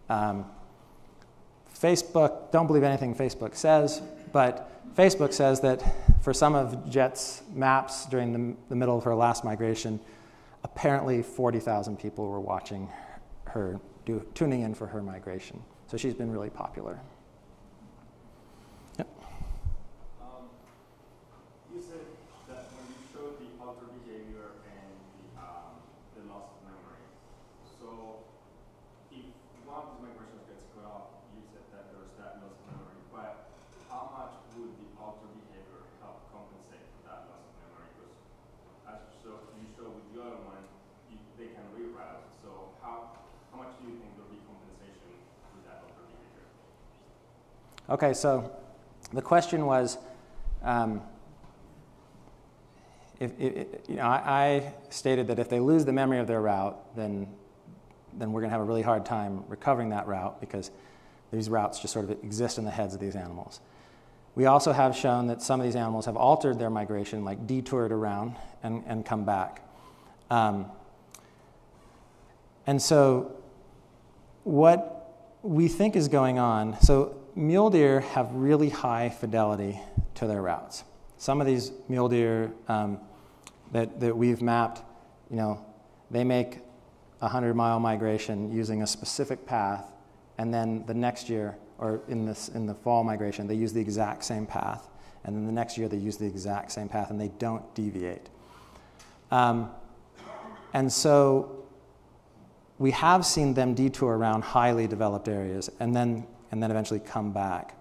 Facebook, don't believe anything Facebook says, but Facebook says that for some of Jet's maps during the middle of her last migration, apparently 40,000 people were watching her, tuning in for her migration. So she's been really popular. Yep.
You said that when you showed the alter behavior and the loss of memory, so if one of these migrations gets cut off, you said that there's that loss of memory, but how much would the alter behavior help compensate for that loss of memory? Because as you showed with the other one, they can reroute. So how much do you think there'll be compensation with that alter behavior?
Okay, so the question was, I stated that if they lose the memory of their route, then we're going to have a really hard time recovering that route because these routes just sort of exist in the heads of these animals. We also have shown that some of these animals have altered their migration, like detoured around and come back. And so what we think is going on, so mule deer have really high fidelity to their routes. Some of these mule deer that we've mapped, they make a 100-mile migration using a specific path, and then the next year, or in the fall migration, they use the exact same path, and then the next year they use the exact same path, and they don't deviate. And so we have seen them detour around highly developed areas, and then eventually come back.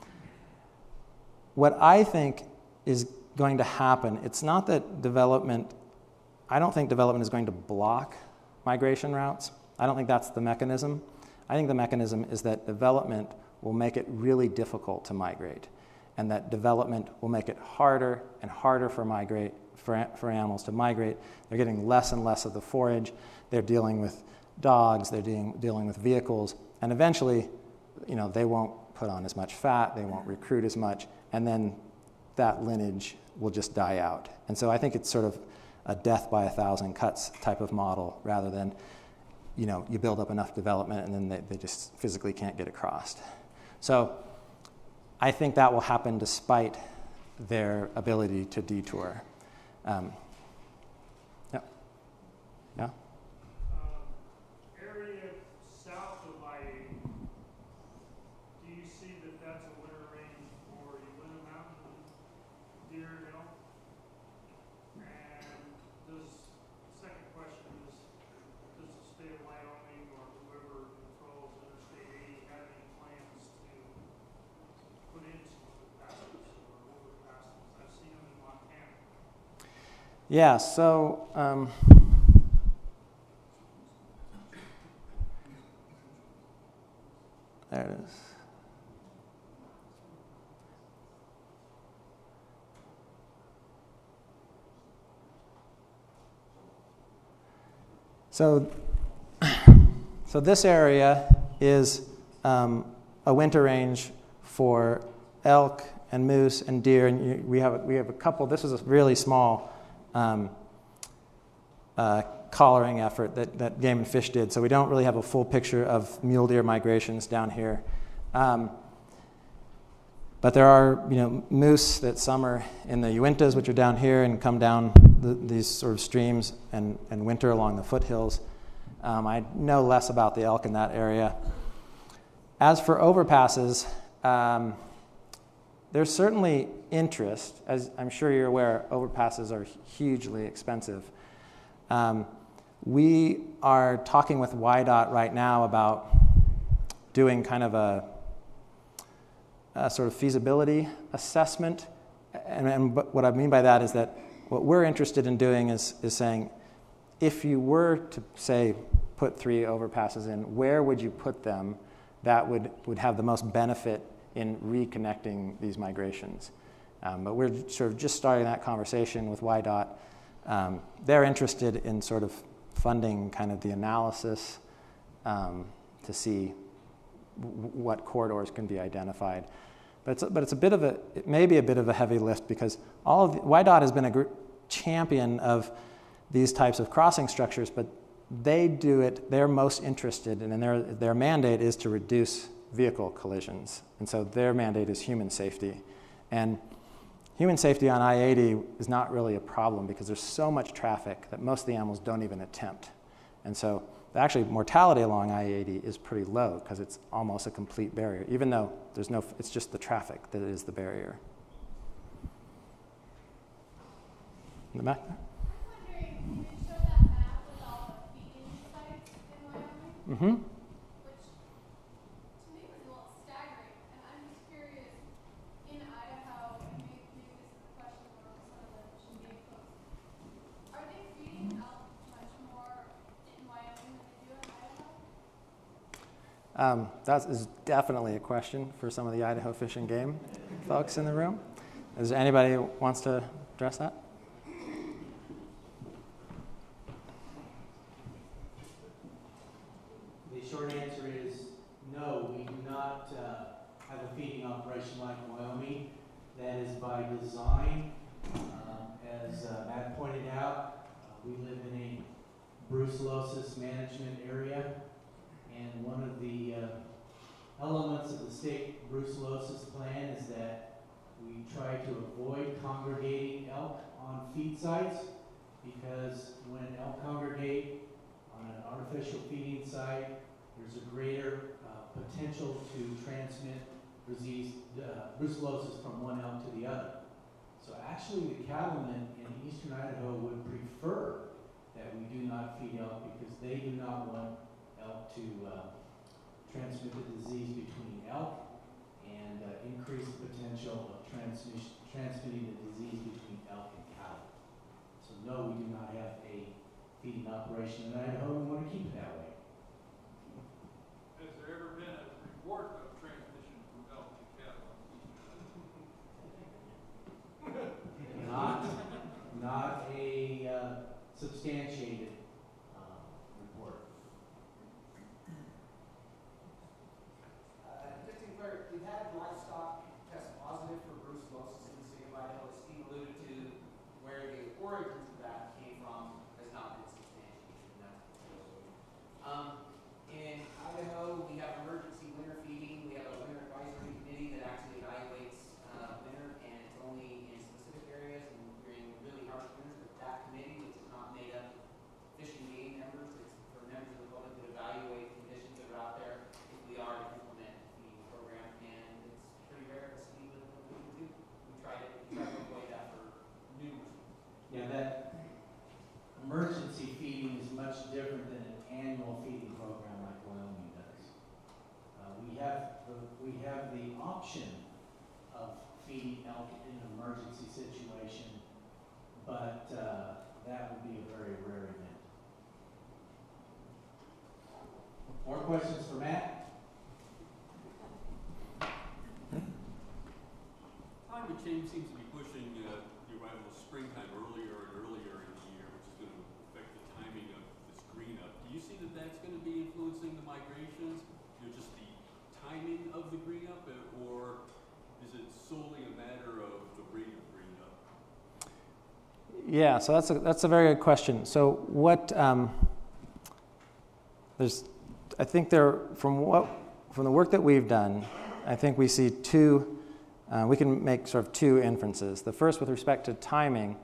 What I think is going to happen, it's not that I don't think development is going to block migration routes. I don't think that's the mechanism. I think the mechanism is that development will make it really difficult to migrate, and that development will make it harder and harder for animals to migrate. They're getting less and less of the forage. They're dealing with dogs. They're dealing with vehicles, and eventually, they won't put on as much fat. They won't recruit as much, and then that lineage will just die out. And so I think it's sort of a death by 1,000 cuts type of model rather than, you build up enough development and then they just physically can't get across. So I think that will happen despite their ability to detour. Yeah?
Area south of Wyoming, do you see that that's a winter range for Uinta Mountain deer and elk? And second question is, does the state of Wyoming or whoever controls Interstate 80 have any plans to put in some overpasses or overpasses? I've seen them in Montana.
Yeah, so There it is. So this area is a winter range for elk and moose and deer, and we have a couple. This is a really small collaring effort that Game and Fish did, so we don't really have a full picture of mule deer migrations down here. But there are, moose that summer in the Uintas, which are down here, and come down these sort of streams and winter along the foothills. I know less about the elk in that area. As for overpasses, there's certainly interest. As I'm sure you're aware, overpasses are hugely expensive. We are talking with WYDOT right now about doing kind of a sort of feasibility assessment. And what I mean by that is that what we're interested in doing is saying, if you were to, say, put 3 overpasses in, where would you put them that would have the most benefit in reconnecting these migrations? But we're sort of just starting that conversation with WYDOT. They're interested in sort of funding kind of the analysis to see what corridors can be identified. But it's it may be a bit of a heavy lift, because WYDOT has been a champion of these types of crossing structures, but they're most interested, and their mandate is to reduce vehicle collisions. And so their mandate is human safety. And human safety on I-80 is not really a problem, because there's so much traffic that most of the animals don't even attempt. And so actually mortality along I-80 is pretty low, because it's almost a complete barrier, even though it's just the traffic that is the barrier. In the back?
I'm wondering, can you show that map with all the feeding sites in Wyoming?
Mm-hmm.
Which, to me, was a little staggering. And I'm just curious, in Idaho, and maybe this is a question for some of the Shindig folks, are they feeding elk much more in Wyoming than they do in Idaho?
That is definitely a question for some of the Idaho Fish and Game folks in the room. Is there anybody who wants to address that?
The short answer is no, we do not have a feeding operation like Wyoming. That is by design. As Matt pointed out, we live in a brucellosis management area, and one of the elements of the state brucellosis plan is that we try to avoid congregating elk on feed sites, because when elk congregate on an artificial feeding site, there's a greater potential to transmit disease, brucellosis from one elk to the other. So actually the cattlemen in eastern Idaho would prefer that we do not feed elk, because they do not want elk to transmit the disease between elk and increase the potential of transmitting the disease between elk and cattle. So no, we do not have a feeding operation in Idaho, and we want to keep it that way.
Has there ever been a report of transmission from elk to cattle?
Not a substantiated report.
Just to be clear, we've had livestock test positive for brucellosis in the state of Idaho. As Steve alluded to, where the origins of that came from has not been substantiated. In Idaho, we have emergency winter feeding. We have a winter advisory committee that actually evaluates winter, and it's only in specific areas and during really harsh winters. But that committee, which is not made up of Fish and Game members, it's for members of the public to evaluate conditions that are out there if we are to implement a feeding program. And it's pretty rare to see what we can do. We try to avoid that for numerous reasons.
Yeah, that emergency feeding is much different than an annual feeding program like Wyoming does. We have the option of feeding elk in an emergency situation, but that would be a very rare event. More questions for Matt?
Yeah, so that's a very good question. So what I think from the work that we've done, I think we see we can make sort of two inferences. The first with respect to timing.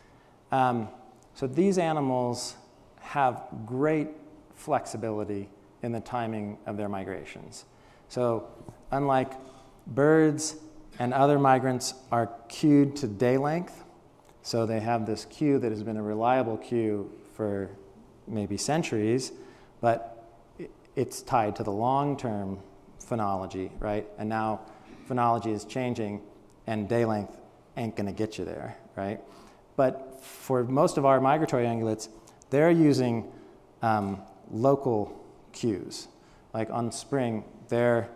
So these animals have great flexibility in the timing of their migrations. So unlike birds and other migrants are cued to day length, so they have this cue that has been a reliable cue for maybe centuries, but it's tied to the long-term phenology, right? And now phenology is changing, and day length ain't going to get you there, right? But for most of our migratory ungulates, they're using local cues. Like on spring, they're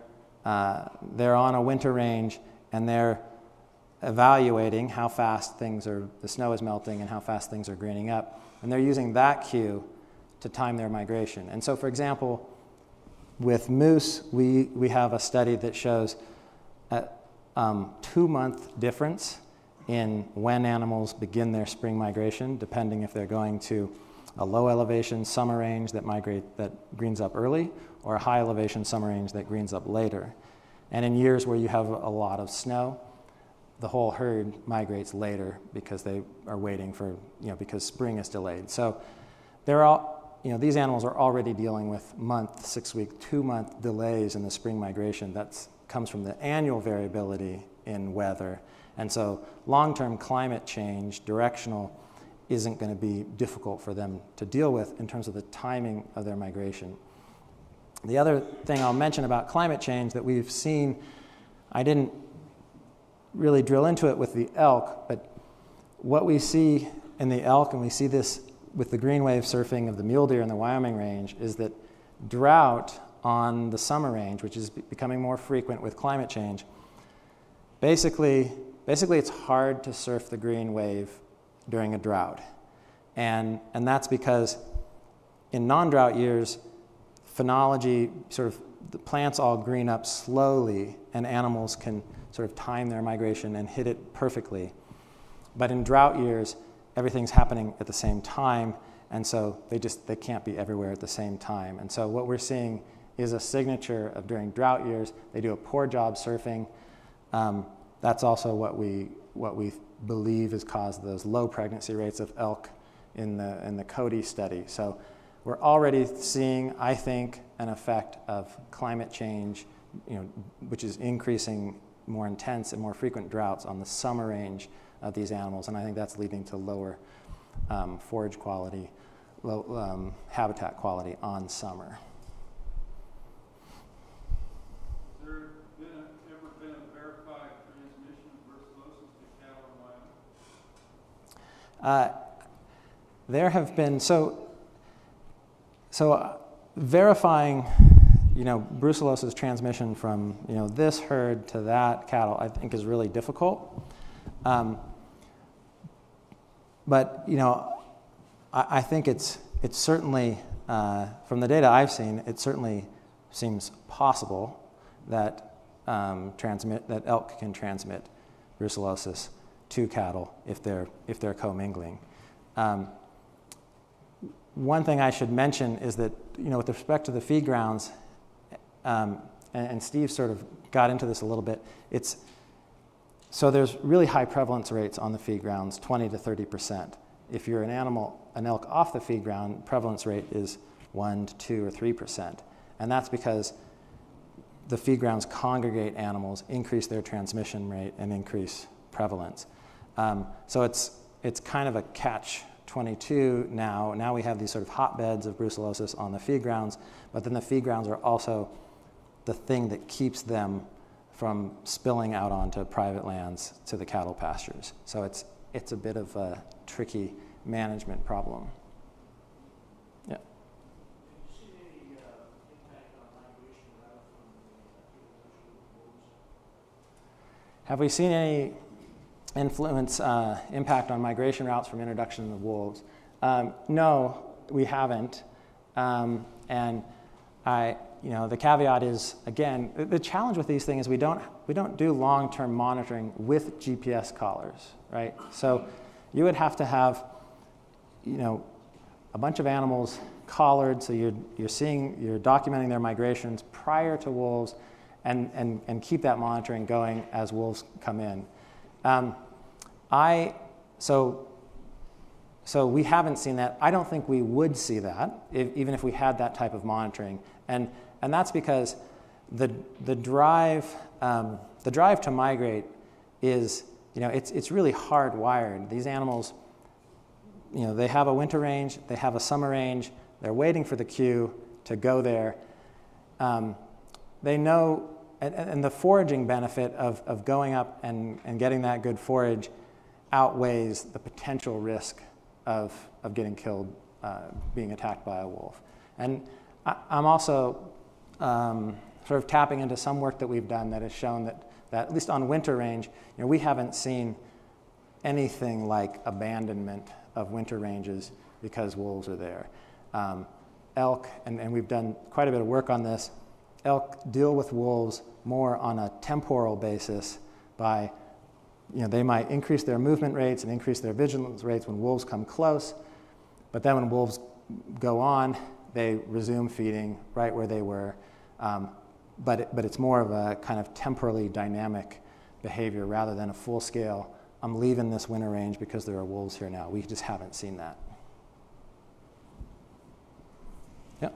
on a winter range, and they're evaluating how fast the snow is melting and how fast things are greening up. And they're using that cue to time their migration. And so, for example, with moose, we have a study that shows a 2-month difference in when animals begin their spring migration, depending if they're going to a low elevation summer range that greens up early, or a high elevation summer range that greens up later. And in years where you have a lot of snow, the whole herd migrates later because they are waiting for, because spring is delayed. So these animals are already dealing with 6-week, 2-month delays in the spring migration. That comes from the annual variability in weather. And so long-term climate change, directional, isn't going to be difficult for them to deal with in terms of the timing of their migration. The other thing I'll mention about climate change that we've seen, I didn't really drill into it with the elk, but what we see in the elk, and we see this with the green wave surfing of the mule deer in the Wyoming range, is that drought on the summer range, which is becoming more frequent with climate change, basically it's hard to surf the green wave during a drought. And that's because in non-drought years, phenology, the plants all green up slowly, and animals can sort of time their migration and hit it perfectly. But in drought years, everything's happening at the same time, and so they can't be everywhere at the same time. And so what we're seeing is a signature of during drought years, they do a poor job surfing. That's also what we believe has caused those low pregnancy rates of elk in the Cody study. So we're already seeing, I think, an effect of climate change, which is increasing more intense and more frequent droughts on the summer range of these animals, and I think that's leading to lower forage quality, low habitat quality on summer.
Has there ever been a verified transmission of brucellosis to cattle in Wyoming?
There have been, verifying, brucellosis transmission from, this herd to that cattle, I think is really difficult. But, I think it's certainly, from the data I've seen, it certainly seems possible that that elk can transmit brucellosis to cattle if they're commingling. One thing I should mention is that, with respect to the feed grounds, and Steve sort of got into this a little bit, so there's really high prevalence rates on the feed grounds, 20 to 30%. If you're an elk off the feed ground, prevalence rate is 1 to 2 or 3%. And that's because the feed grounds congregate animals, increase their transmission rate, and increase prevalence. So it's kind of a catch-22 now. Now we have these sort of hotbeds of brucellosis on the feed grounds, but then the feed grounds are also the thing that keeps them from spilling out onto private lands to the cattle pastures. So it's a bit of a tricky management problem. Yeah.
Have you seen any impact on migration route from the wolves?
Have we seen any impact on migration routes from introduction of wolves? No, we haven't. And the caveat is, again, the challenge with these things is we don't do long-term monitoring with GPS collars, right? So you would have to have, a bunch of animals collared, so you're documenting their migrations prior to wolves, and keep that monitoring going as wolves come in. So we haven't seen that. I don't think we would see that even if we had that type of monitoring, and that's because the drive to migrate is, it's really hardwired. These animals, they have a winter range, they have a summer range, they're waiting for the cue to go there. They know, and the foraging benefit of going up and getting that good forage outweighs the potential risk of getting killed, being attacked by a wolf. And I'm also sort of tapping into some work that we've done that has shown that at least on winter range, we haven't seen anything like abandonment of winter ranges because wolves are there. Elk, and we've done quite a bit of work on this, elk deal with wolves more on a temporal basis by, they might increase their movement rates and increase their vigilance rates when wolves come close, but then when wolves go on, they resume feeding right where they were. But it's more of a kind of temporally dynamic behavior rather than a full-scale, I'm leaving this winter range because there are wolves here now. We just haven't seen that. Yeah.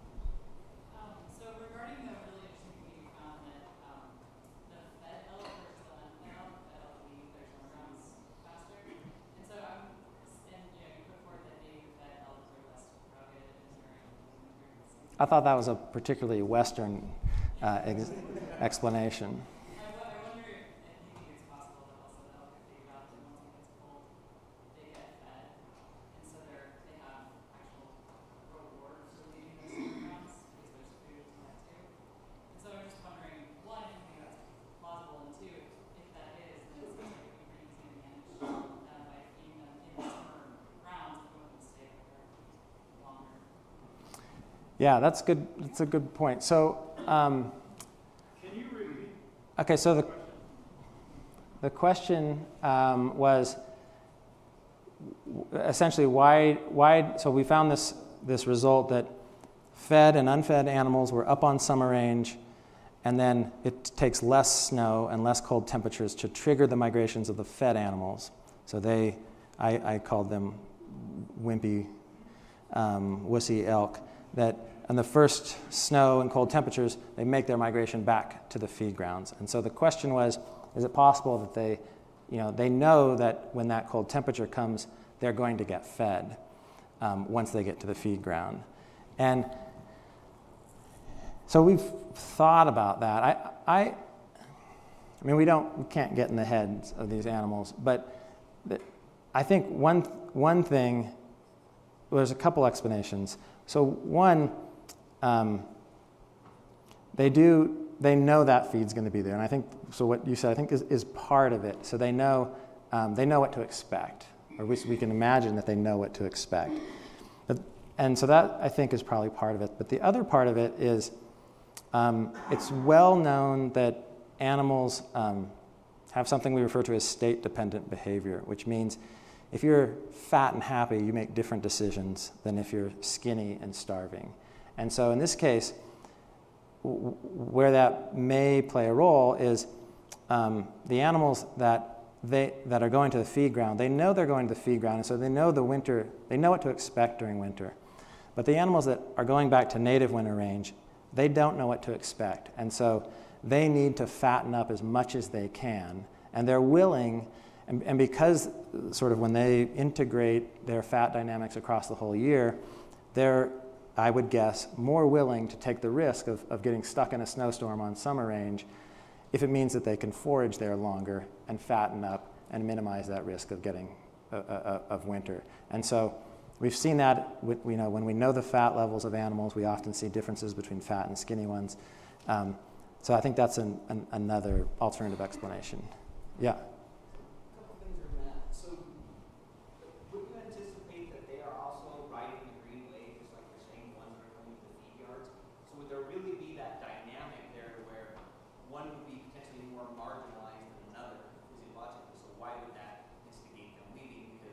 So regarding the really interesting thing you found that the fed elk versus the unfed elk, fed elk will eat their summer rounds faster. And so you put forward that maybe the fed elk are less rugged and during.
I thought that was a particularly Western explanation.
I wonder if you think it's possible that also the elk, if they erupt and once it gets cold, they get fed, and so they have actual reward for leaving those summer rounds because there's food to get to. And so I'm just wondering, one, if you think that's plausible, and two, if that is, then it seems like it would bring some advantage by feeding them in the summer rounds if you want them to stay there longer.
Yeah, that's good. That's a good point. So,
Can you repeat?
okay, so the question was essentially why. So we found this result that fed and unfed animals were up on summer range, and then it takes less snow and less cold temperatures to trigger the migrations of the fed animals. So I called them wimpy, wussy elk. That in the first snow and cold temperatures, they make their migration back to the feed grounds. And so the question was, is it possible that they know that when that cold temperature comes, they're going to get fed once they get to the feed ground? And so we've thought about that. I mean, we can't get in the heads of these animals, but I think one thing, well, there's a couple explanations. So one, they know that feed's going to be there, and I think so. What you said, I think, is part of it. So they know what to expect, or we can imagine that they know what to expect. And so that I think is probably part of it. But the other part of it is it's well known that animals have something we refer to as state-dependent behavior, which means if you're fat and happy, you make different decisions than if you're skinny and starving. And so in this case, where that may play a role is the animals that are going to the feed ground, they know they're going to the feed ground, and so they know what to expect during winter. But the animals that are going back to native winter range, they don't know what to expect. And so they need to fatten up as much as they can, and they're willing. And because sort of when they integrate their fat dynamics across the whole year, they're, I would guess, more willing to take the risk of getting stuck in a snowstorm on summer range if it means that they can forage there longer and fatten up and minimize that risk of getting of winter. And so we've seen that when we know the fat levels of animals, we often see differences between fat and skinny ones. So I think that's another alternative explanation. Yeah.
Why would that instigate them leaving?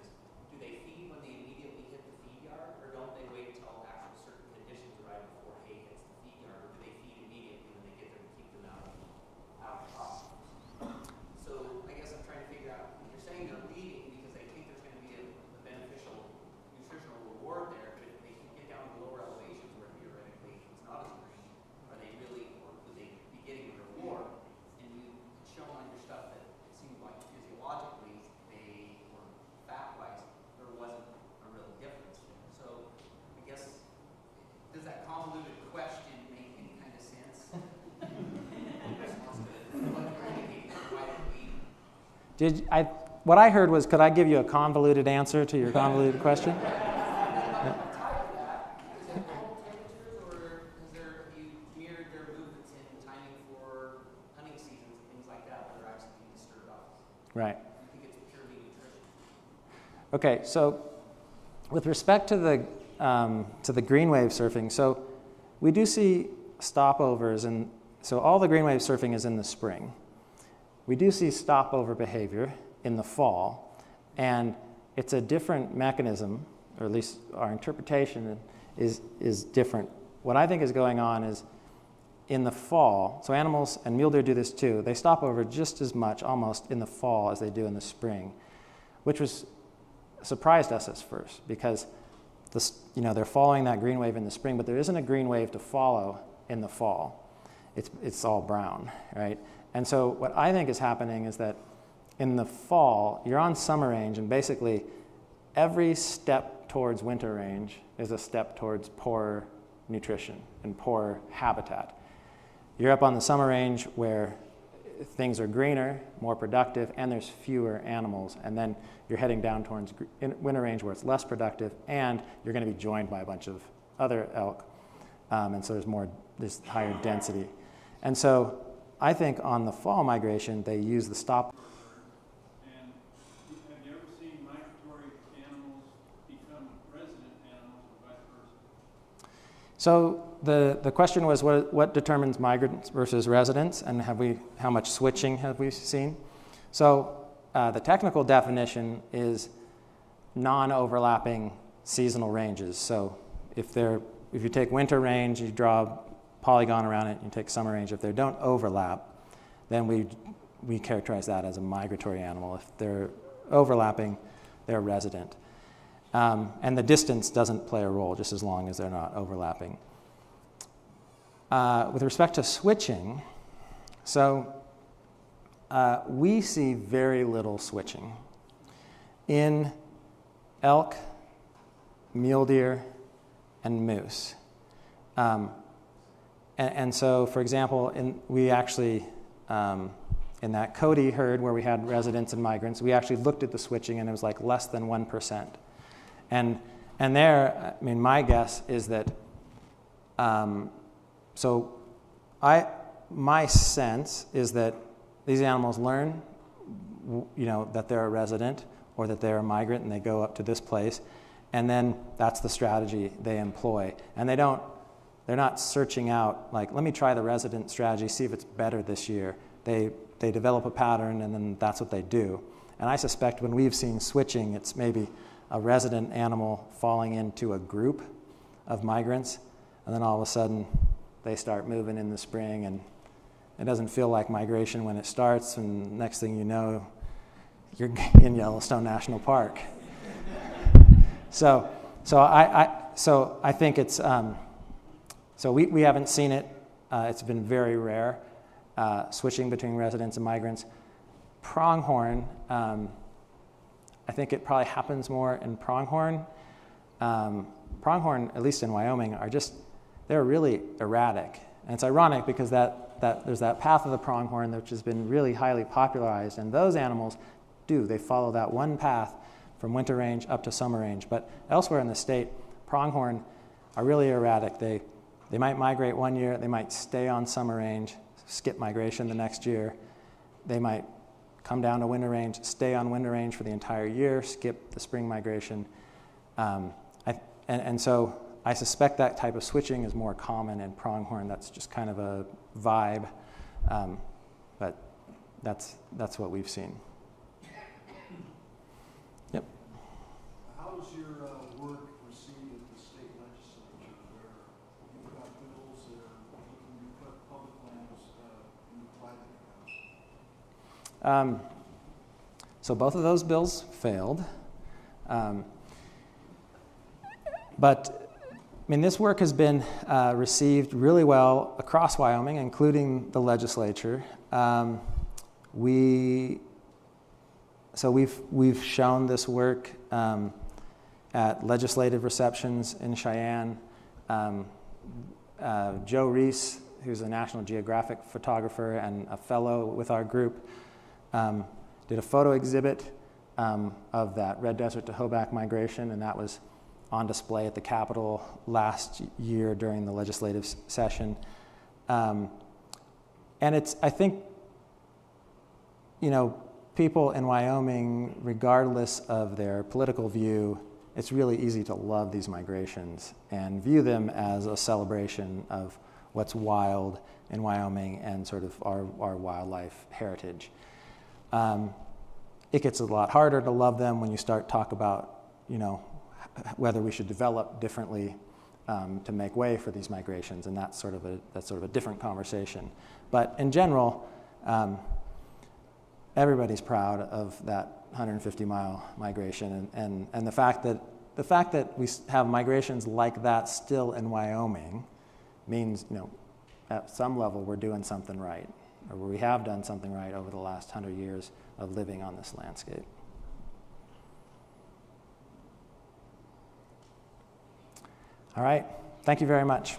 What I heard was, could I give you a convoluted answer to your convoluted question? Right. Okay, so with respect to the green wave surfing, so we do see stopovers, and so all the green wave surfing is in the spring. We do see stopover behavior in the fall, and it's a different mechanism, or at least our interpretation is different. What I think is going on is in the fall, so animals and mule deer do this too, they stop over just as much almost in the fall as they do in the spring, which surprised us at first because they're following that green wave in the spring, but there isn't a green wave to follow in the fall. It's all brown, right? And so what I think is happening is that in the fall, you're on summer range, and basically every step towards winter range is a step towards poor nutrition and poor habitat. You're up on the summer range where things are greener, more productive, and there's fewer animals. And then you're heading down towards winter range where it's less productive, and you're going to be joined by a bunch of other elk. And so there's higher density. And so I think on the fall migration, they use the stop.
And have you ever seen migratory animals become resident animals or vice versa?
So the question was what determines migrants versus residents, and how much switching have we seen? So the technical definition is non-overlapping seasonal ranges. So if you take winter range, you draw a polygon around it, you take summer range. If they don't overlap, then we characterize that as a migratory animal. If they're overlapping, they're resident. And the distance doesn't play a role just as long as they're not overlapping. With respect to switching, so we see very little switching in elk, mule deer, and moose. And so, for example, we actually, in that Cody herd where we had residents and migrants, we actually looked at the switching, and it was like less than 1%. And there, I mean, my guess is that, my sense is that these animals learn, that they're a resident or that they're a migrant, and they go up to this place, and then that's the strategy they employ. And they're not searching out, like, let me try the resident strategy, see if it's better this year. They develop a pattern, and then that's what they do. And I suspect when we've seen switching, it's maybe a resident animal falling into a group of migrants, and then all of a sudden they start moving in the spring, and it doesn't feel like migration when it starts, and next thing you know, you're in Yellowstone National Park. So I think it's, so we haven't seen it. It's been very rare, switching between residents and migrants. Pronghorn, I think it probably happens more in pronghorn. Pronghorn, at least in Wyoming, they're really erratic. And it's ironic because there's that path of the pronghorn which has been really highly popularized, and those animals they follow that one path from winter range up to summer range. But elsewhere in the state, pronghorn are really erratic. They might migrate one year, they might stay on summer range, skip migration the next year. They might come down to winter range, stay on winter range for the entire year, skip the spring migration. And so I suspect that type of switching is more common in pronghorn. That's just kind of a vibe, but that's what we've seen. Yep.
How is your work received at the state legislature, where you've got bills that are looking to put public lands in private hands?
So both of those bills failed. But I mean, this work has been received really well across Wyoming, including the legislature. We've shown this work at legislative receptions in Cheyenne. Joe Reese, who's a National Geographic photographer and a fellow with our group, did a photo exhibit of that Red Desert to Hoback migration, and that was on display at the Capitol last year during the legislative session. And it's, I think, you know, people in Wyoming, regardless of their political view, it's really easy to love these migrations and view them as a celebration of what's wild in Wyoming and sort of our wildlife heritage. It gets a lot harder to love them when you start talk about, you know, whether we should develop differently to make way for these migrations, and that's sort of a different conversation. But in general, everybody's proud of that 150-mile migration, and the fact that we have migrations like that still in Wyoming means, you know, at some level we're doing something right, or we have done something right over the last 100 years of living on this landscape. All right, thank you very much.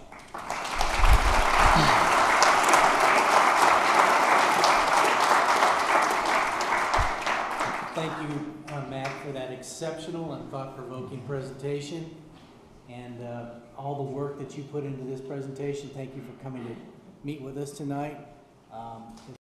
Thank you, Matt, for that exceptional and thought-provoking presentation, and all the work that you put into this presentation. Thank you for coming to meet with us tonight.